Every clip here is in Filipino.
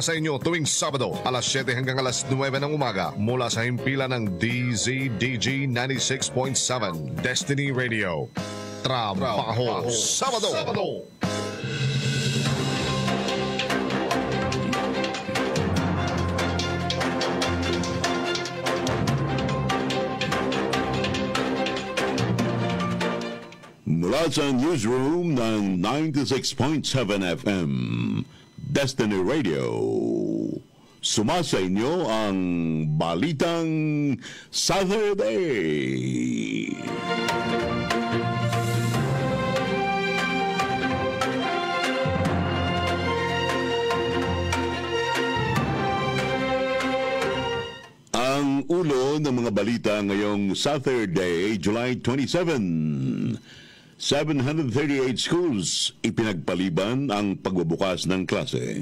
sa inyo tuwing Sabado, alas 7 hanggang alas 9 ng umaga mula sa himpilan ng DZDG 96.7 Destiny Radio. Trabaho Sabado! Mula sa newsroom ng 96.7 FM, Destiny Radio. Sumasa inyo ang Balitang Saturday. Ang ulo ng mga balita ngayong Saturday, July 27. 738 schools ipinagpaliban ang pagbubukas ng klase.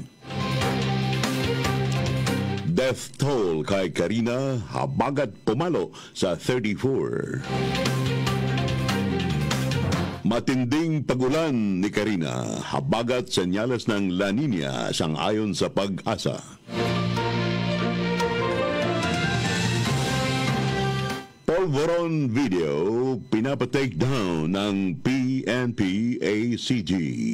Death toll kay Karina habagat pumalo sa 34. Matinding pagulan ni Karina habagat senyales ng La Nina sang-ayon sa Pag-asa. Polvoron video pinapatake down ng PNP-ACG.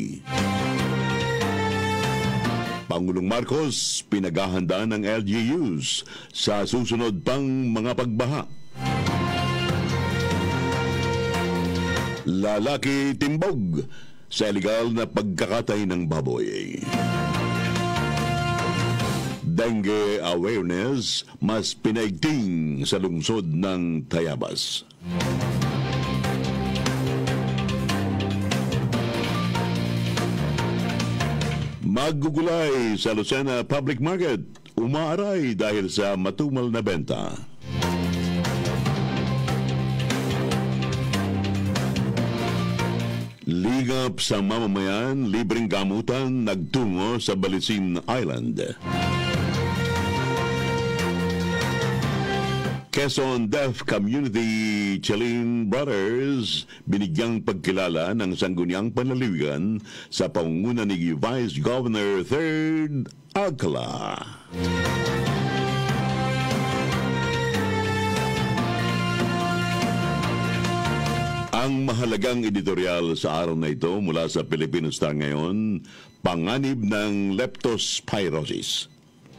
Pangulong Marcos pinaghahanda ng LGUs sa susunod pang mga pagbaha. Lalaki timbog sa illegal na pagkakatay ng baboy. Dengue awareness mas pinaigting sa lungsod ng Tayabas. Maggugulay sa Lucena Public Market, umaaray dahil sa matumal na benta. Ligap sa mamamayan, libreng gamutan nagtungo sa Balisin Island. Quezon Deaf Community Chalin Brothers binigyang pagkilala ng sangguniang panlaliwigan sa pangunguna ni Vice Governor 3rd Alcala. Ang mahalagang editorial sa araw na ito mula sa Filipino Star ngayon, panganib ng leptospirosis.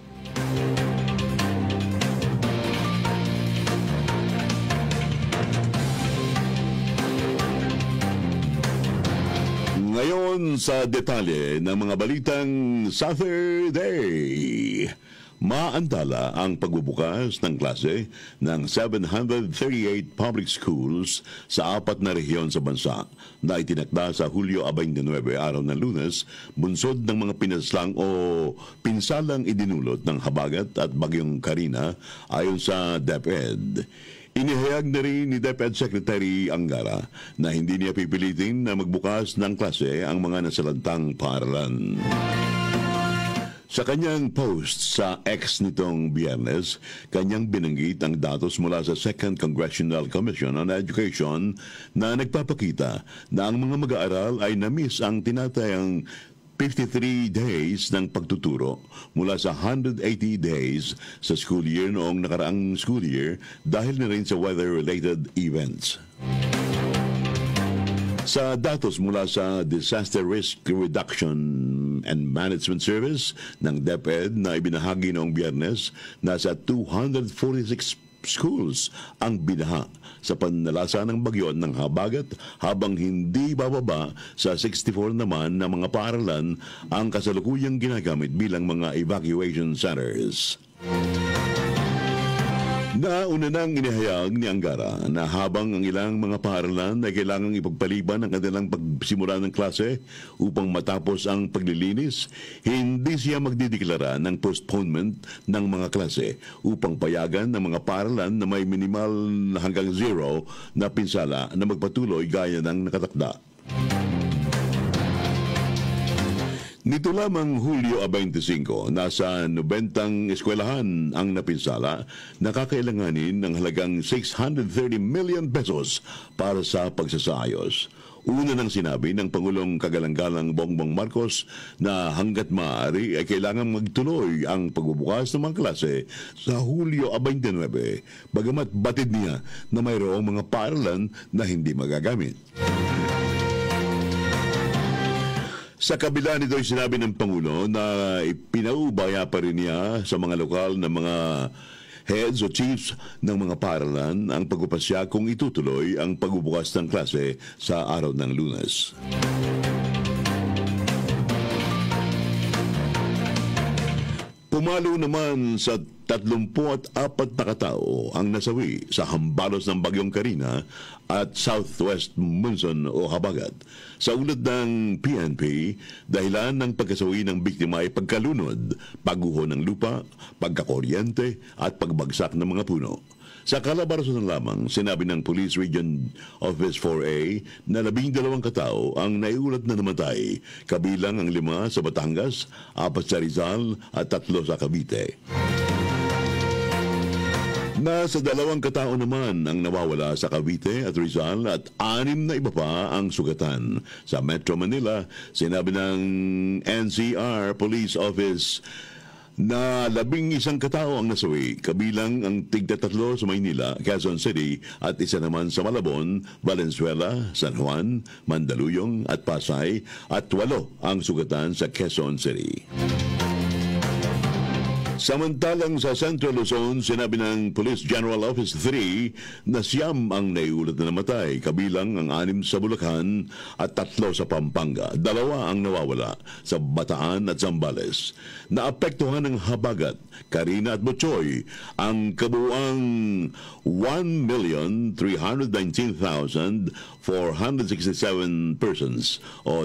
Ngayon sa detalye ng mga balitang Saturday. Maantala ang pagbubukas ng klase ng 738 public schools sa 4 na rehiyon sa bansa na itinakda sa Hulyo 29, araw ng Lunes, bunsod ng mga pinaslang o pinsalang idinulot ng habagat at bagyong Karina ayon sa DepEd. Inihayag na rin ni DepEd Secretary Angara na hindi niya pipilitin na magbukas ng klase ang mga nasalantang paaralan. Sa kanyang post sa X nitong Biyernes, kanyang binanggit ang datos mula sa 2nd Congressional Commission on Education na nagpapakita na ang mga mag-aaral ay na-miss ang tinatayang 53 days ng pagtuturo mula sa 180 days sa school year noong nakaraang school year dahil na rin sa weather-related events. Sa datos mula sa Disaster Risk Reduction and Management Service ng DepEd na ibinahagi noong Biyernes, nasa 246 schools ang binaha sa panlalasa ng bagyo ng habagat habang hindi bababa sa 64 naman na mga paaralan ang kasalukuyang ginagamit bilang mga evacuation centers. Nauna nang inihayag ni Angara na habang ang ilang mga paaralan ay kailangang ipagpaliban ang kanilang pagsimula ng klase upang matapos ang paglilinis, hindi siya magdideklara ng postponement ng mga klase upang payagan ng mga paaralan na may minimal hanggang 0 na pinsala na magpatuloy gaya ng nakatakda. Nito lamang Hulyo 25, nasa 90 eskwelahan ang napinsala na kakailanganin ng halagang 630 million pesos para sa pagsasayos. Una nang sinabi ng Pangulong Kagalang-galang Bongbong Marcos na hanggat maaari ay kailangan magtuloy ang pagbubukas ng mga klase sa Hulyo 29, bagamat batid niya na mayroong mga paaralan na hindi magagamit. Sa kabila nito ay sinabi ng Pangulo na ipinaubaya pa rin niya sa mga lokal na mga heads o chiefs ng mga paaralan ang pagpapasya kung itutuloy ang pagbubukas ng klase sa araw ng Lunes. Pumalo naman sa 34 na katao ang nasawi sa hambalos ng Bagyong Karina at Southwest Monson o Habagat. Sa ulat ng PNP, dahilan ng pagkasawi ng biktima ay pagkalunod, pagguho ng lupa, pagkakuryente at pagbagsak ng mga puno. Sa Calabarzon lamang, sinabi ng Police Region Office 4A na 12 katao ang naiulat na namatay, kabilang ang 5 sa Batangas, 4 sa Rizal at 3 sa Cavite. Nasa 2 katao naman ang nawawala sa Cavite at Rizal at 6 na iba pa ang sugatan. Sa Metro Manila, sinabi ng NCR Police Office na 11 katao ang nasawi, kabilang ang tigta-3 sa Maynila, Quezon City at 1 naman sa Malabon, Valenzuela, San Juan, Mandaluyong at Pasay at 8 ang sugatan sa Quezon City. Samantalang sa Central Luzon, sinabi ng Police General Office 3 na 9 ang naiulat na namatay, kabilang ang 6 sa Bulacan at 3 sa Pampanga. 2 ang nawawala sa Bataan at Zambales. Naapektuhan ng Habagat, Carina at Butchoy ang kabuuang 1,319,467 persons o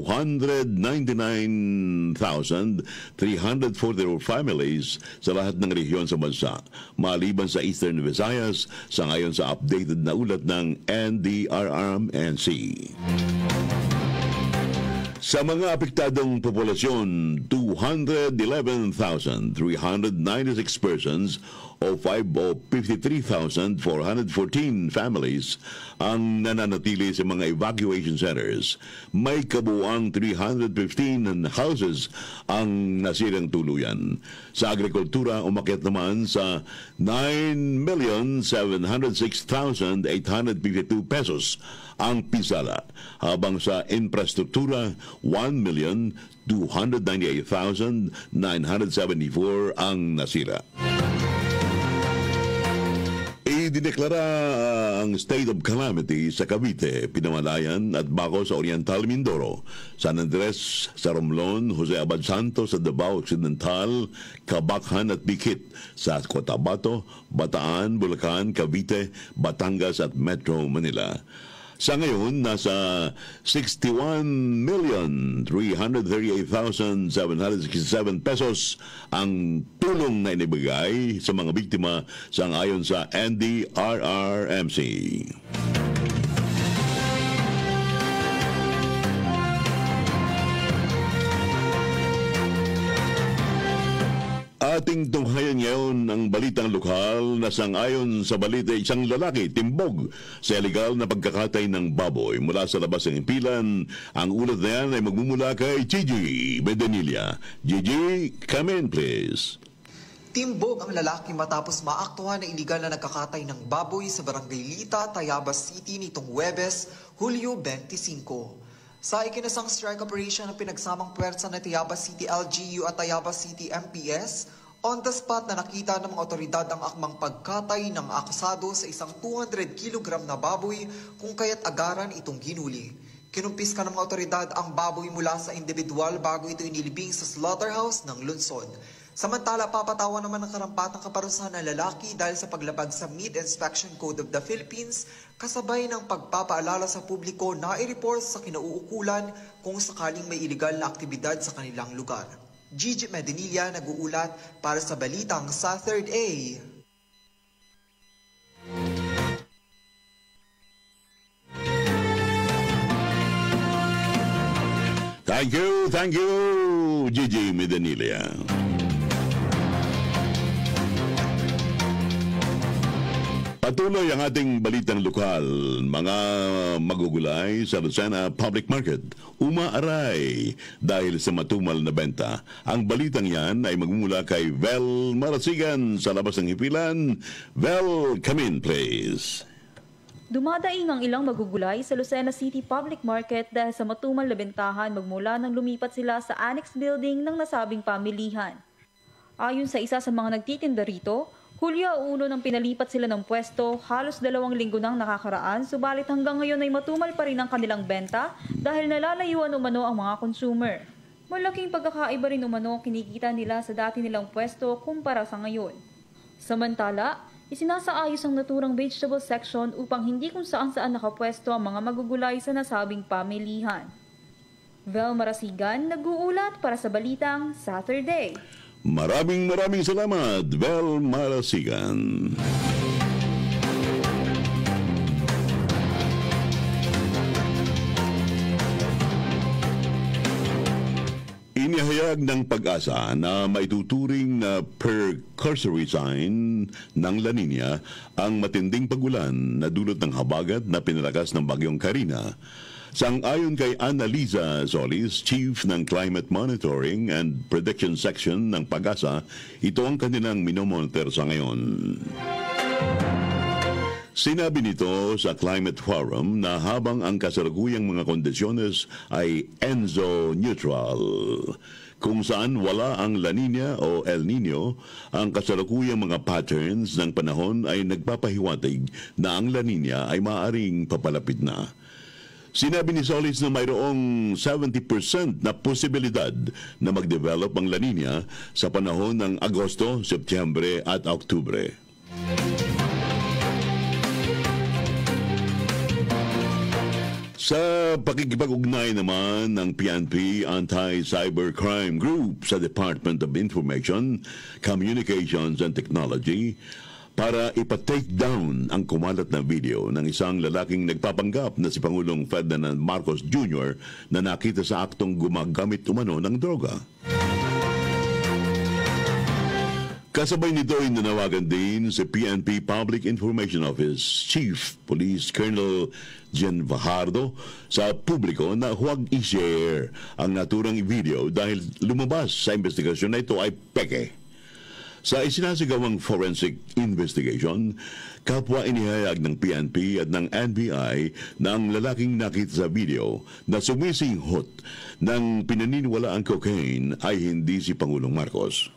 299,344 families sa lahat ng rehiyon sa bansa, maliban sa Eastern Visayas, sa ngayon sa updated na ulat ng NDRRMC. Sa mga apektadong populasyon, 211,396 persons o 53,414 families ang nananatili sa mga evacuation centers. May kabuuang 315 houses ang nasirang tuluyan. Sa agrikultura, umakyat naman sa 9,706,852 pesos ang pisala, habang sa infrastruktura, 1,298,974 ang nasira. Idineklara ang state of calamity sa Cavite, Pinamalayan at Baco sa Oriental Mindoro, San Andres sa Romblon, Jose Abad Santos sa Davao Occidental, Cabachan at Bikit sa Cotabato, Bataan, Bulacan, Cavite, Batangas at Metro Manila. Sa ngayon, nasa 61,338,767 pesos ang tulong na inibigay sa mga biktima ayon sa NDRRMC. Ating tunghayan ngayon ang balitang lokal na sangayon sa balita isang lalaki timbog sa illegal na pagkakatay ng baboy mula sa labas ng impilan. Ang ulat na yan ay magmumula kay Gigi Medenilia. Gigi, come in please. Timbog ang lalaki matapos maaktuhan na iligal na nagkakatay ng baboy sa Barangay Lita, Tayabas City nitong Huwebes, Hulyo 25. Sa ikinasang strike operation ng pinagsamang puwersa ng Tayabas City LGU at Tayabas City MPS, on the spot na nakita ng mga otoridad ang akmang pagkatay ng akusado sa isang 200 kg na baboy kung kaya't agaran itong ginuli. Kinumpiska ng mga otoridad ang baboy mula sa individual bago ito inilibing sa slaughterhouse ng lungsod. Samantala, papatawan naman ng karampatang kaparusahan ng lalaki dahil sa paglabag sa Meat Inspection Code of the Philippines, kasabay ng pagpapaalala sa publiko na i-report sa kinauukulan kung sakaling may iligal na aktibidad sa kanilang lugar. Gigi Medenilia nag-uulat para sa balitang sa 3rd A. Thank you, Gigi Medenilia. Patuloy ang ating balitang lokal. Mga magugulay sa Lucena Public Market umaaray dahil sa matumal na benta. Ang balitang yan ay magmumula kay Vel Marasigan sa labas ng hipilan. Vel, come in please. Dumadaing ang ilang magugulay sa Lucena City Public Market dahil sa matumal na bentahan magmula nang lumipat sila sa annex building ng nasabing pamilihan. Ayon sa isa sa mga nagtitinda rito, Hulyo 1 nang pinalipat sila ng pwesto, halos 2 linggo nang nakakaraan, subalit hanggang ngayon ay matumal pa rin ang kanilang benta dahil nalalayuan umano ang mga consumer. Malaking pagkakaiba rin umano kinikita nila sa dati nilang pwesto kumpara sa ngayon. Samantala, isinasaayos ang naturang vegetable section upang hindi kung saan-saan nakapwesto ang mga magugulay sa nasabing pamilihan. Vel Marasigan, nag-uulat para sa Balitang Saturday. Maraming salamat, Vel Marasigan. Inihayag ng Pag-asa na maituturing na precursory sign ng La Nina ang matinding pagulan na dulot ng habagat na pinalakas ng bagyong Karina. Sang-ayon kay Annalisa Solis, Chief ng Climate Monitoring and Prediction Section ng Pag-asa, ito ang kanilang minomonitor sa ngayon. Sinabi nito sa Climate Forum na habang ang kasalukuyang mga kondisyones ay ENSO-neutral, kung saan wala ang La Nina o El Nino, ang kasalukuyang mga patterns ng panahon ay nagpapahiwatig na ang La Nina ay maaaring papalapit na. Sinabi ni Solis na mayroong 70% na posibilidad na mag-develop ang La Nina sa panahon ng Agosto, Setyembre at Oktubre. Sa pakikipag-ugnay naman ng PNP Anti-Cybercrime Group sa Department of Information, Communications and Technology, para ipa-take down ang kumalat na video ng isang lalaking nagpapanggap na si Pangulong Ferdinand Marcos Jr. na nakita sa aktong gumagamit umano ng droga. Kasabay nito ay nanawagan din si PNP Public Information Office Chief Police Colonel Jen Fajardo sa publiko na huwag i-share ang naturang video dahil lumabas sa investigasyon na ito ay peke. Sa isinasigawang forensic investigation, kapwa inihayag ng PNP at ng NBI na ang lalaking nakita sa video na sumisinghot ng pinaniniwalaang cocaine ay hindi si Pangulong Marcos.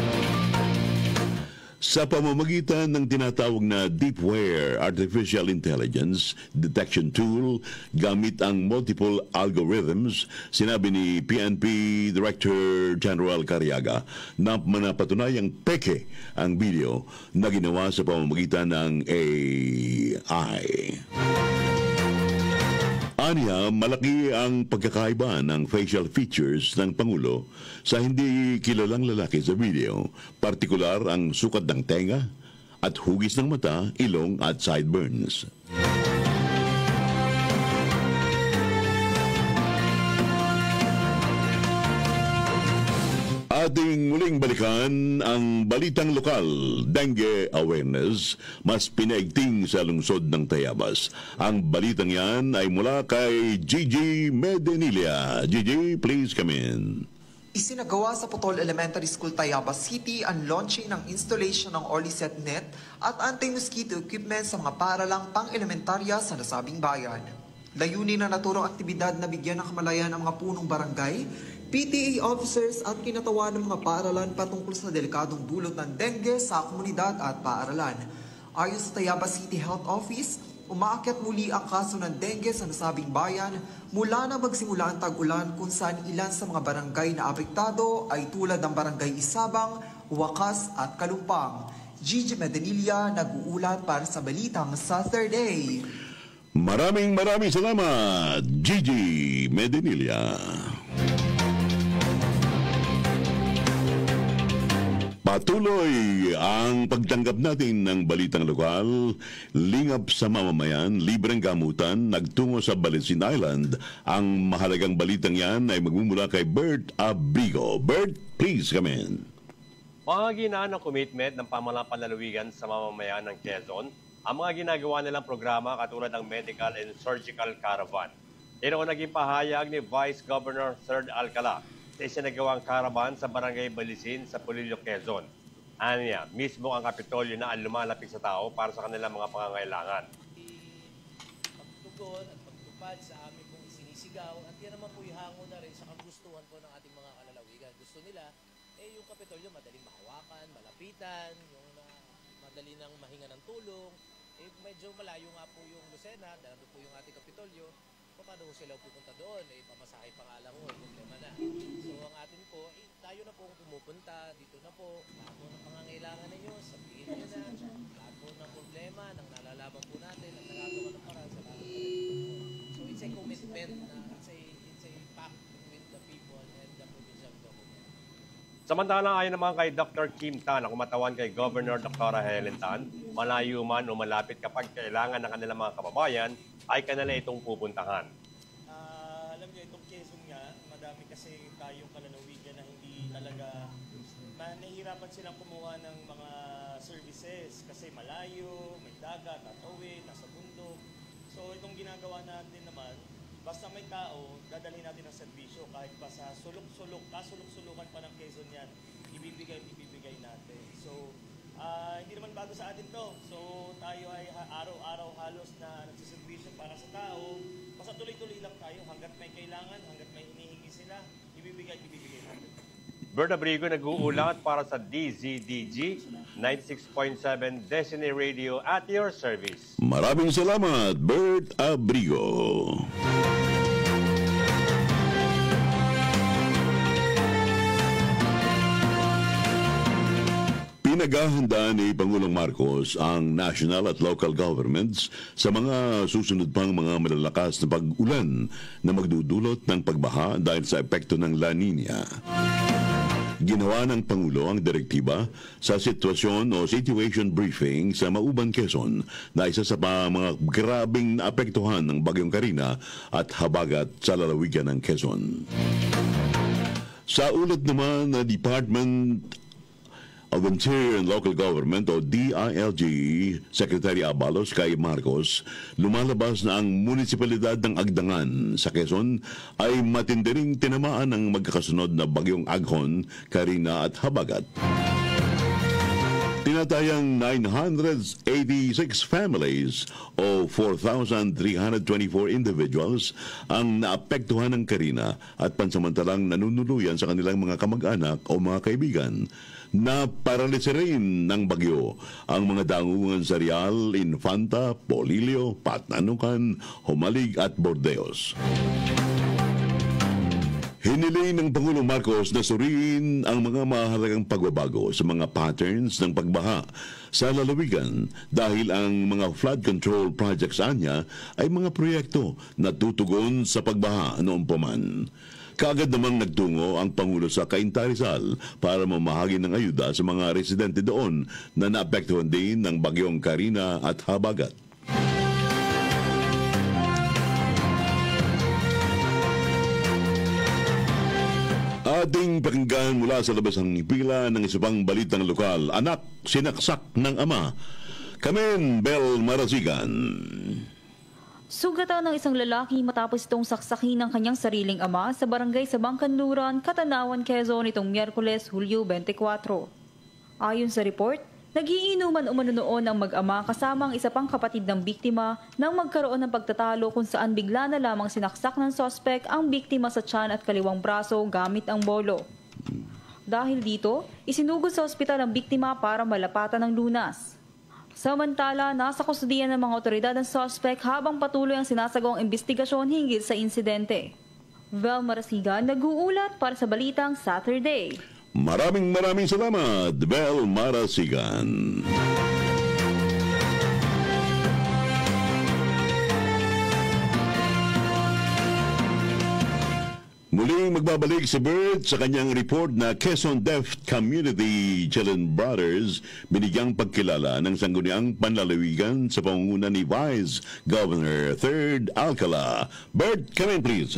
Sa pamamagitan ng tinatawag na Deepware Artificial Intelligence Detection Tool gamit ang multiple algorithms, sinabi ni PNP Director General Cariaga na manapatunayang peke ang video na ginawa sa pamamagitan ng AI. Aniya, malaki ang pagkakaiba ng facial features ng Pangulo sa hindi kilalang lalaki sa video, partikular ang sukat ng tenga at hugis ng mata, ilong at sideburns. Ating muling balikan ang balitang lokal, dengue awareness, mas pinaigting sa lungsod ng Tayabas. Ang balitang yan ay mula kay Gigi Medenilia. Gigi, please come in. Isinagawa sa Putol Elementary School, Tayabas City ang launching ng installation ng Orlyset net at anti-mosquito equipment sa mga paaralang pang-elementarya sa nasabing bayan. Layunin na naturang aktibidad na bigyan ng kamalayan ang mga punong barangay, PTA officers at kinatawan ng mga paaralan patungkol sa delikadong dulot ng dengue sa komunidad at paaralan. Ayon sa Tayabas City Health Office, umaakyat muli ang kaso ng dengue sa nasabing bayan mula na magsimula ang tag-ulan kung saan ilan sa mga barangay na apektado ay tulad ng Barangay Isabang, Wakas at Kalumpang. Gigi Medenilia nag-uulat para sa Balitang Saturday. Maraming salamat, Gigi Medenilia. Patuloy ang pagtanggap natin ng balitang lokal, lingap sa mamamayan, libreng gamutan, nagtungo sa Balesin Island. Ang mahalagang balitang yan ay magmumula kay Bert Abrigo. Bert, please come in. Pangangina ng commitment ng pamahalang panlalawigan sa mamamayan ng Quezon ang mga ginagawa nilang programa katulad ng Medical and Surgical Caravan. Yan ang naging pahayag ni Vice Governor Sir Alcala sa isinagawang caravan sa Barangay Balisin sa Pulillo, Quezon. Anya, mismo ang Kapitolyo na ang lumalapit sa tao para sa kanilang mga pangangailangan. Pagtugon at pagtupad sa aming pong isinisigaw at yan naman po ihango na rin sa kagustuhan po ng ating mga kalalawigan. Gusto nila, yung Kapitolyo madaling mahawakan, malapitan, yung madali nang mahinga ng tulong. Medyo malayo nga po yung Lucena, dahil po yung ating Kapitolyo. Paano po sila pupunta doon? Pamasahe pa nga lang po, problema na. So ang atin po, tayo na po pumupunta, dito na po, lahat po ng pangangailangan ninyo, sabihin nyo na, lahat po ng problema, nang nalalaman po natin, at nagagawa ng paraan sa lahat po. So it's a commitment na, it's a pact with the people and the provincial government. Samantala, ayon naman kay Dr. Kim Tan, ang kumatawan kay Governor Dr. Helen Tan, malayo man o malapit kapag kailangan ng kanilang mga kababayan, ay kanila itong pupuntahan. Alam niyo, itong Quezon nga, madami kasi tayong kalalawigan na hindi talaga, nahihirapan silang kumuha ng mga services kasi malayo, may dagat, tatawid, nasa bundok. So itong ginagawa natin naman, basta may tao, dadalhin natin ang serbisyo kahit pa sa sulok-sulok, kasulok-sulukan pa ng Quezon yan, ibibigay natin. So hindi naman bago sa atin to. So tayo ay araw-araw halos na nagsiservisyo para sa tao. Basta tuloy-tuloy lang tayo hanggat may kailangan, hanggat may hinihingi sila, ibibigay natin. Bert Abrigo nag-uulat para sa DZDG 96.7 Destiny Radio at your service. Maraming salamat, Bert Abrigo. Pinaghahandaan ni Pangulong Marcos ang national at local governments sa mga susunod pang mga malalakas na pag-ulan na magdudulot ng pagbaha dahil sa epekto ng La Nina. Ginawa ng Pangulo ang direktiba sa sitwasyon o situation briefing sa Mauban, Quezon na isa sa mga grabing naapektuhan ng Bagyong Karina at habagat sa lalawigan ng Quezon. Sa ulat naman na Department of Interior and Local Government o DILG Secretary Abalos kay Marcos, lumalabas na ang munisipalidad ng Agdangan sa Quezon ay matindi ring tinamaan ng magkakasunod na bagyong Aghon, Karina at Habagat. Tinatayang 986 families o 4,324 individuals ang naapektuhan ng Karina at pansamantalang nanunuluyan sa kanilang mga kamag-anak o mga kaibigan. Naparalisa rin ng bagyo ang mga dangungan sa Real, Infanta, Polillo, Patnanukan, Humalig at Bordeos. Hiniling ng Pangulong Marcos na suriin ang mga mahalagang pagbabago sa mga patterns ng pagbaha sa lalawigan dahil ang mga flood control projects anya ay mga proyekto na tutugon sa pagbaha noong paman. Kaagad namang nagtungo ang Pangulo sa Cainta Rizal para mamahagi ng ayuda sa mga residente doon na naapektuhan din ng bagyong Karina at Habagat. Ating pakinggan mula sa labas ng pila ng isa pang balitang lokal. Anak, sinaksak ng ama. Kamen, Bel Marasigan. Sugatan ng isang lalaki matapos itong saksakin ng kanyang sariling ama sa barangay sa Bangkanluran, Katanawan, Quezon itong Miyerkules, Hulyo 24. Ayon sa report, nagiinuman umano noon ang mag-ama kasama ang isa pang kapatid ng biktima nang magkaroon ng pagtatalo kung saan bigla na lamang sinaksak ng sospek ang biktima sa tiyan at kaliwang braso gamit ang bolo. Dahil dito, isinugod sa ospital ang biktima para malapatan ng lunas. Samantala, nasa kustudiyan ng mga otoridad ang sospek habang patuloy ang sinasagawang investigasyon hinggil sa insidente. Vel Marasigan, nag-uulat para sa Balitang Saturday. Maraming salamat, Bel Marasigan. Muling magbabalik si Bert sa kanyang report na Quezon Deaf Community Children Brothers binigyang pagkilala ng sangguniang panlalawigan sa pangunguna ni Vice Governor 3rd Alcala. Bert, come in please.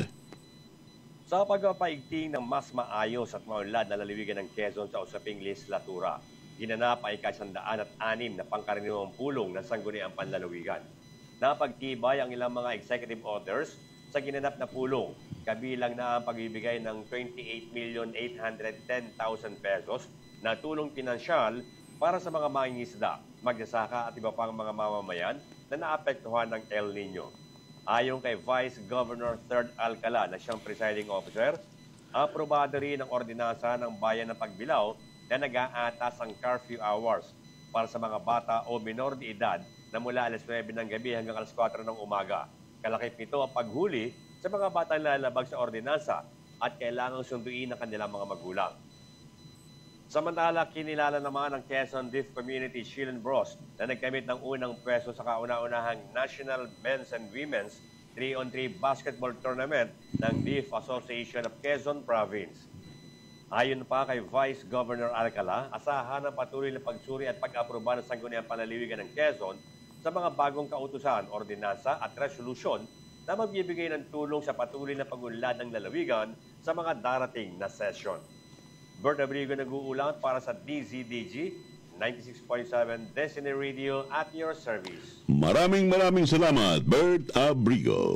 Sa pagpapaigting ng mas maayos at maunlad na lalawigan ng Quezon sa usaping legislatura, ginanap ay 106 na pangkaraniwang pulong ng sangguniang panlalawigan. Napagtibay ang ilang mga executive orders sa ginanap na pulong, kabilang na ang pagbibigay ng 28,810,000 pesos na tulong pinansyal para sa mga mangingisda, magsasaka at iba pang mga mamamayan na naapektuhan ng El Nino. Ayon kay Vice Governor Third Alcala na siyang presiding officer, aprobado rin ang ordinansa ng Bayan ng Pagbilao na nag-aatas ang curfew hours para sa mga bata o minor de edad na mula alas 9 ng gabi hanggang alas 4 ng umaga. Kalakip nito ang paghuli sa mga batang lalabag sa ordinansa at kailangang sunduin ng kanilang mga magulang. Samantala, kinilala naman ng Quezon Deaf Community Shield Bros na nagkamit ng unang pwesto sa kauna-unahang National Men's and Women's 3-on-3 Basketball Tournament ng Deaf Association of Quezon Province. Ayon pa kay Vice Governor Alcala, asahan ang patuloy na pagsuri at pag-aproba ng sangguniang panlalawigan ng Quezon sa mga bagong kautusan, ordinansa at resolusyon na magbibigay ng tulong sa patuloy na pag-unlad ng lalawigan sa mga darating na session. Bert Abrigo nag-uulat para sa DZDG 96.7 Destiny Radio at your service. Maraming salamat, Bert Abrigo.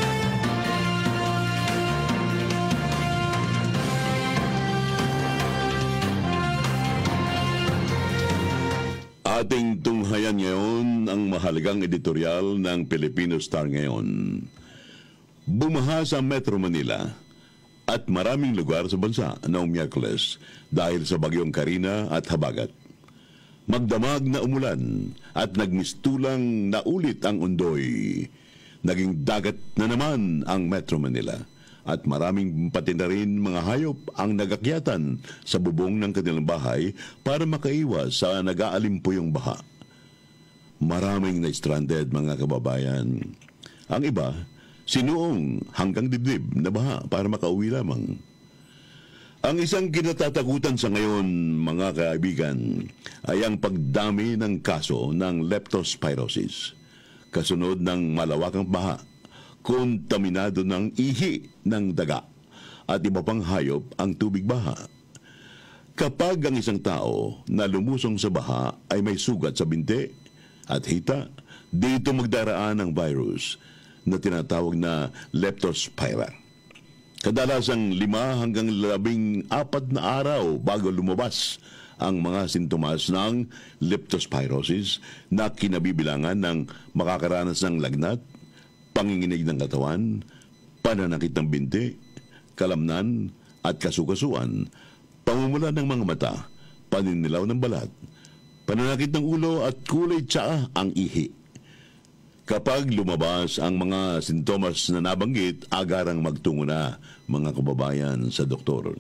Ating tunghayan ngayon ang mahalagang editorial ng Filipino Star ngayon. Bumaha sa Metro Manila at maraming lugar sa bansa noong Miyerkules dahil sa bagyong Karina at Habagat. Magdamag na umulan at nagmistulang naulit ang undoy. Naging dagat na naman ang Metro Manila at maraming pati na rin mga hayop ang nagakyatan sa bubong ng kanilang bahay para makaiwas sa nag-aalimpuyong baha. Maraming na-stranded mga kababayan. Ang iba, sinuong hanggang dibdib na baha para makauwi lamang. Ang isang kinatatakutan sa ngayon, mga kaibigan, ay ang pagdami ng kaso ng leptospirosis. Kasunod ng malawakang baha, kontaminado ng ihi ng daga at iba pang hayop ang tubig baha. Kapag ang isang tao na lumusong sa baha ay may sugat sa binti at hita, dito magdaraan ang virus na tinatawag na leptospira. Kadalasang 5 hanggang 14 na araw bago lumabas ang mga sintomas ng leptospirosis na kinabibilangan ng makakaranas ng lagnat, panginginig ng katawan, pananakit ng binti, kalamnan at kasukasuan, pamumula ng mga mata, paninilaw ng balat, pananakit ng ulo at kulay tsaa ang ihi. Kapag lumabas ang mga sintomas na nabanggit, agarang magtungo na, mga kababayan, sa doktor.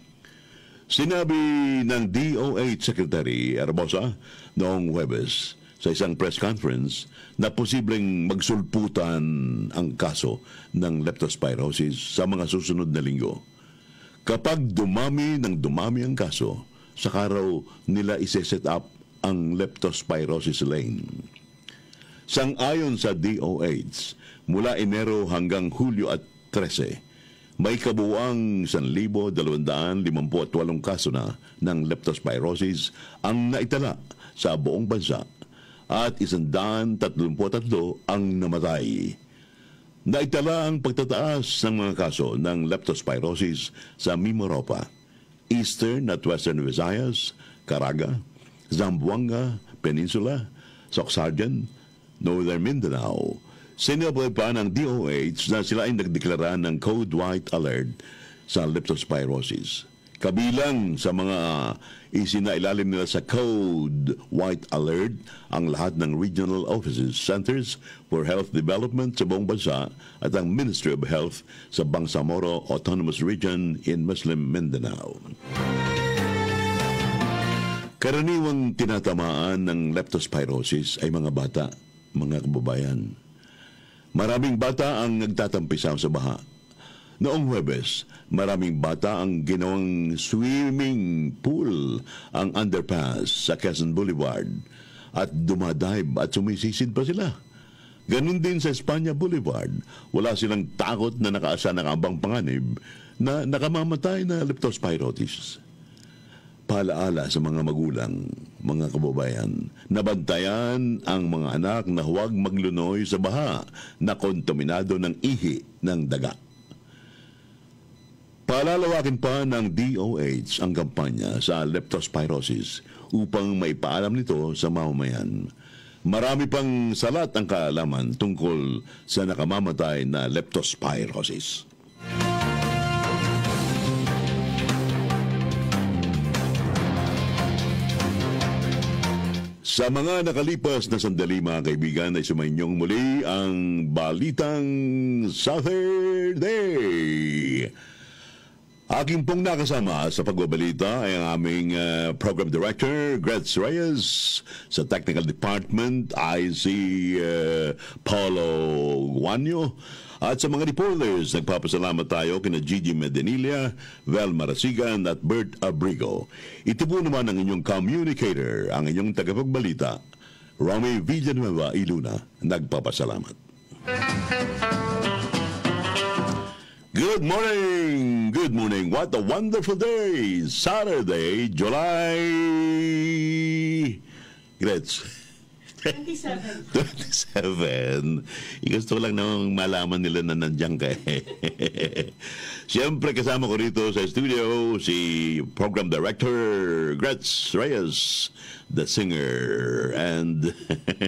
Sinabi ng DOH Secretary Herbosa noong Huwebes sa isang press conference na posibleng magsulputan ang kaso ng leptospirosis sa mga susunod na linggo. Kapag dumami ang kaso, saka raw nila ise-set up ang leptospirosis lane. Sang-ayon sa DOH, mula Enero hanggang Hulyo at 13, may kabuuang 1,258 kaso na ng leptospirosis ang naitala sa buong bansa at 133 ang namatay. Naitala ang pagtataas ng mga kaso ng leptospirosis sa Mimaropa, Eastern at Western Visayas, Caraga, Zamboanga Peninsula, Soxargen, Northern Mindanao. Sinabi pa ng DOH na sila ay nagdeklara ng Code White Alert sa leptospirosis. Kabilang sa mga isinailalim nila sa Code White Alert ang lahat ng Regional Offices, Centers for Health Development sa buong bansa at ang Ministry of Health sa Bangsamoro Autonomous Region in Muslim Mindanao. Karaniwang tinatamaan ng leptospirosis ay mga bata, mga kababayan. Maraming bata ang nagtatampisaw sa baha. Noong Huwebes, maraming bata ang ginawang swimming pool ang underpass sa Quezon Boulevard at dumadive at sumisisid pa sila. Ganun din sa Espanya Boulevard. Wala silang takot na nakaasa ng abang panganib na nakamamatay na leptospirosis. Paalaala sa mga magulang, mga kababayan, nabantayan ang mga anak na huwag maglunoy sa baha na kontaminado ng ihi ng daga. Palalawakin pa ng DOH ang kampanya sa leptospirosis upang maipaalam nito sa mamamayan. Marami pang salat ang kaalaman tungkol sa nakamamatay na leptospirosis. Sa mga nakalipas na sandali, mga kaibigan, ay sumainyong muli ang Balitang Saturday. Aking pong nakasama sa pagbabalita ay ang aming Program Director, Gretz Reyes. Sa Technical Department ay si Paulo Guanyo. At sa mga reporters, nagpapasalamat tayo kina Gigi Medinilla, Vel Marasigan at Bert Abrigo. Ito po naman ang inyong communicator, ang inyong tagapagbalita, Romy Villanueva Iluna. Nagpapasalamat. Good morning! Good morning! What a wonderful day! Saturday, July... Gretz. 27. Gusto ko lang namang malaman nila na nandiyan ka. Siyempre, kasama ko rito sa studio si Program Director Gretz Reyes, the singer, and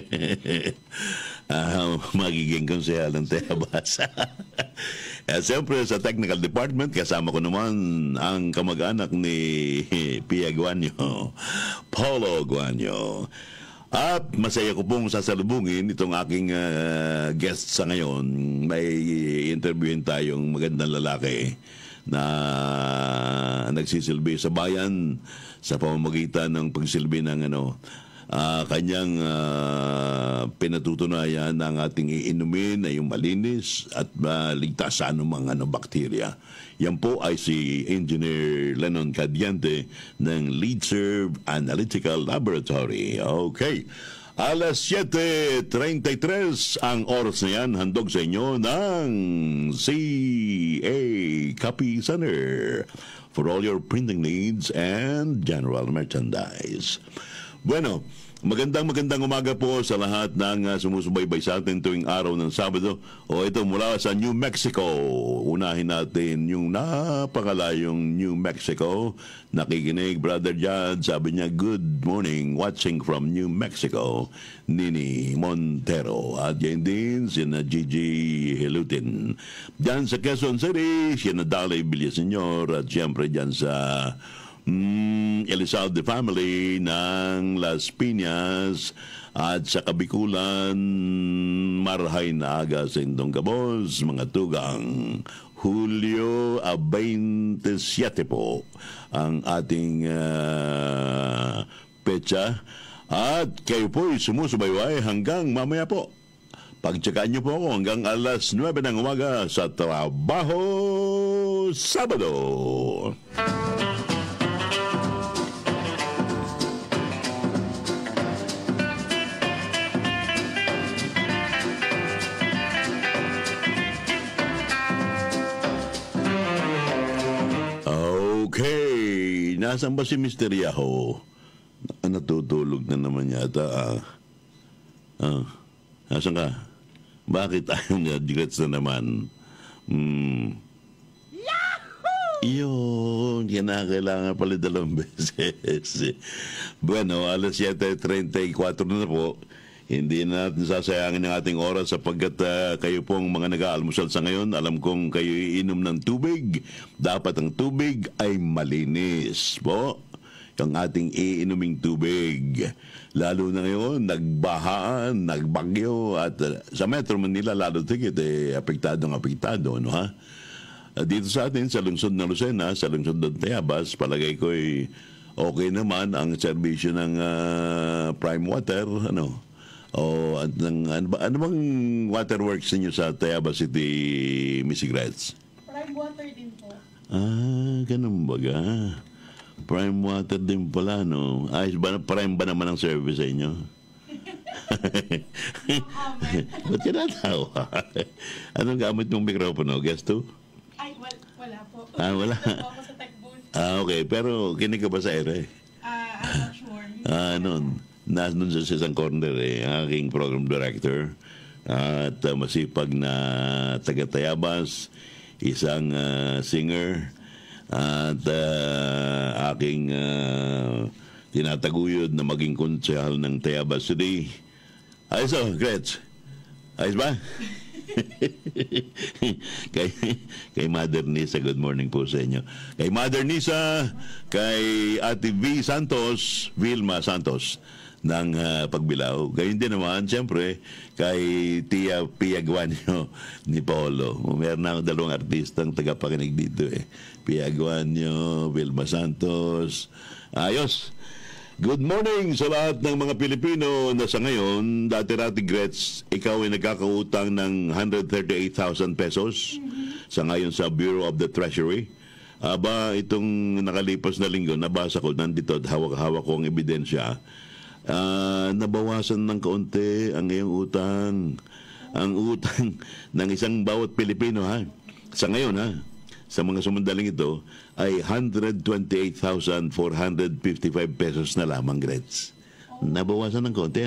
magiging konsehal ng Tayabas. At siyempre, sa Technical Department, kasama ko naman ang kamag-anak ni Pia Guanyo, Paulo Guanyo. At masaya ko pong sasalubungin itong aking guest sa ngayon. May interviewin tayong magandang lalaki na nagsisilbi sa bayan sa pamamagitan ng pagsilbi ng kanyang pinatutunayan ng ating iinumin na yung malinis at ligtas sa anumang bakterya. Yan po ay si Engineer Lennon Cadiente ng LeadServe Analytical Laboratory. Okay. Alas 7:33 ang oras na yan. Handog sa inyo ng CA Copy Center for all your printing needs and general merchandise. Bueno, magandang umaga po sa lahat ng sumusubaybay sa atin tuwing araw ng Sabado. O ito mula sa New Mexico. Unahin natin yung napakalayong New Mexico. Nakikinig, Brother Jad. Sabi niya, good morning, watching from New Mexico, Nini Montero. At yan din, sina Gigi Hilutin. Diyan sa Quezon City, sina Dalay Villaseñor. At siyempre diyan sa Elizalde family ng Las Piñas at sa Kabikulan, Marhay na aga sa Indong Cabos, mga tugang Hulyo 27 po ang ating petsa at kayo po ay sumusubayway hanggang mamaya po. Pagtsakaan niyo po ako hanggang alas 9 ng umaga sa Trabaho Sabado. Okay, nasaan ba si Mr. Yahoo? Natutulog na naman yata. Nasaan ka? Bakit ayaw niya? Digets na naman. Yahoo! Yun, yan na kailangan pala 2 beses. Bueno, alas 7:34 na po. Hindi na natin sasayangin ang ating oras sapagkat kayo pong mga nag-aalmusal sa ngayon, alam kong kayo iinom ng tubig. Dapat ang tubig ay malinis po. Yung ating iinuming tubig. Lalo na ngayon, nagbahaan, nagbagyo, at sa Metro Manila, lalo tigit, apektado, no ha? Dito sa atin, sa lungsod ng Lucena, sa lungsod ng Tayabas, palagay ko ay okay naman ang serbisyo ng Prime Water, O ano bang waterworks ninyo sa Tayabas City, Miss Gretz? Prime water din po. Ganun baga. Prime water din pala, no? Ayos ba, prime ba naman ang service sa inyo? Ba't ka natawa? Anong gamit mong mikropono? Guess to? Ay, wala po. Wala. Ako sa tech booth. Okay. Pero kinig ka ba sa ere? I'm not sure. Nandun sa isang corner aking program director at masipag na taga-Tayabas, isang singer at aking tinataguyod na maging konsehal ng Tayabas City. Ayos Gretch. Ayos ba? kay Mother Nisa, good morning po sa inyo. Kay Mother Nisa, kay Ate Vilma Santos ng Pagbilao. Gayun din naman, siyempre, kay Tia Pia Guanyo ni Paolo. Meron na akong dalawang artistang tagapakinig dito Pia Guanyo, Vilma Santos. Ayos. Good morning sa lahat ng mga Pilipino na sa ngayon, dati-rati Gretz, ikaw ay nagkakautang ng 138,000 pesos sa ngayon sa Bureau of the Treasury. Aba, itong nakalipas na linggo, nabasa ko, nandito at hawak-hawak ko ang ebidensya. Nabawasan ng kaunti ang iyong utang. Ang utang ng isang bawat Pilipino, sa ngayon, sa mga sumandaling ito, ay 128,455 pesos na lamang, Gretz. Nabawasan ng konti,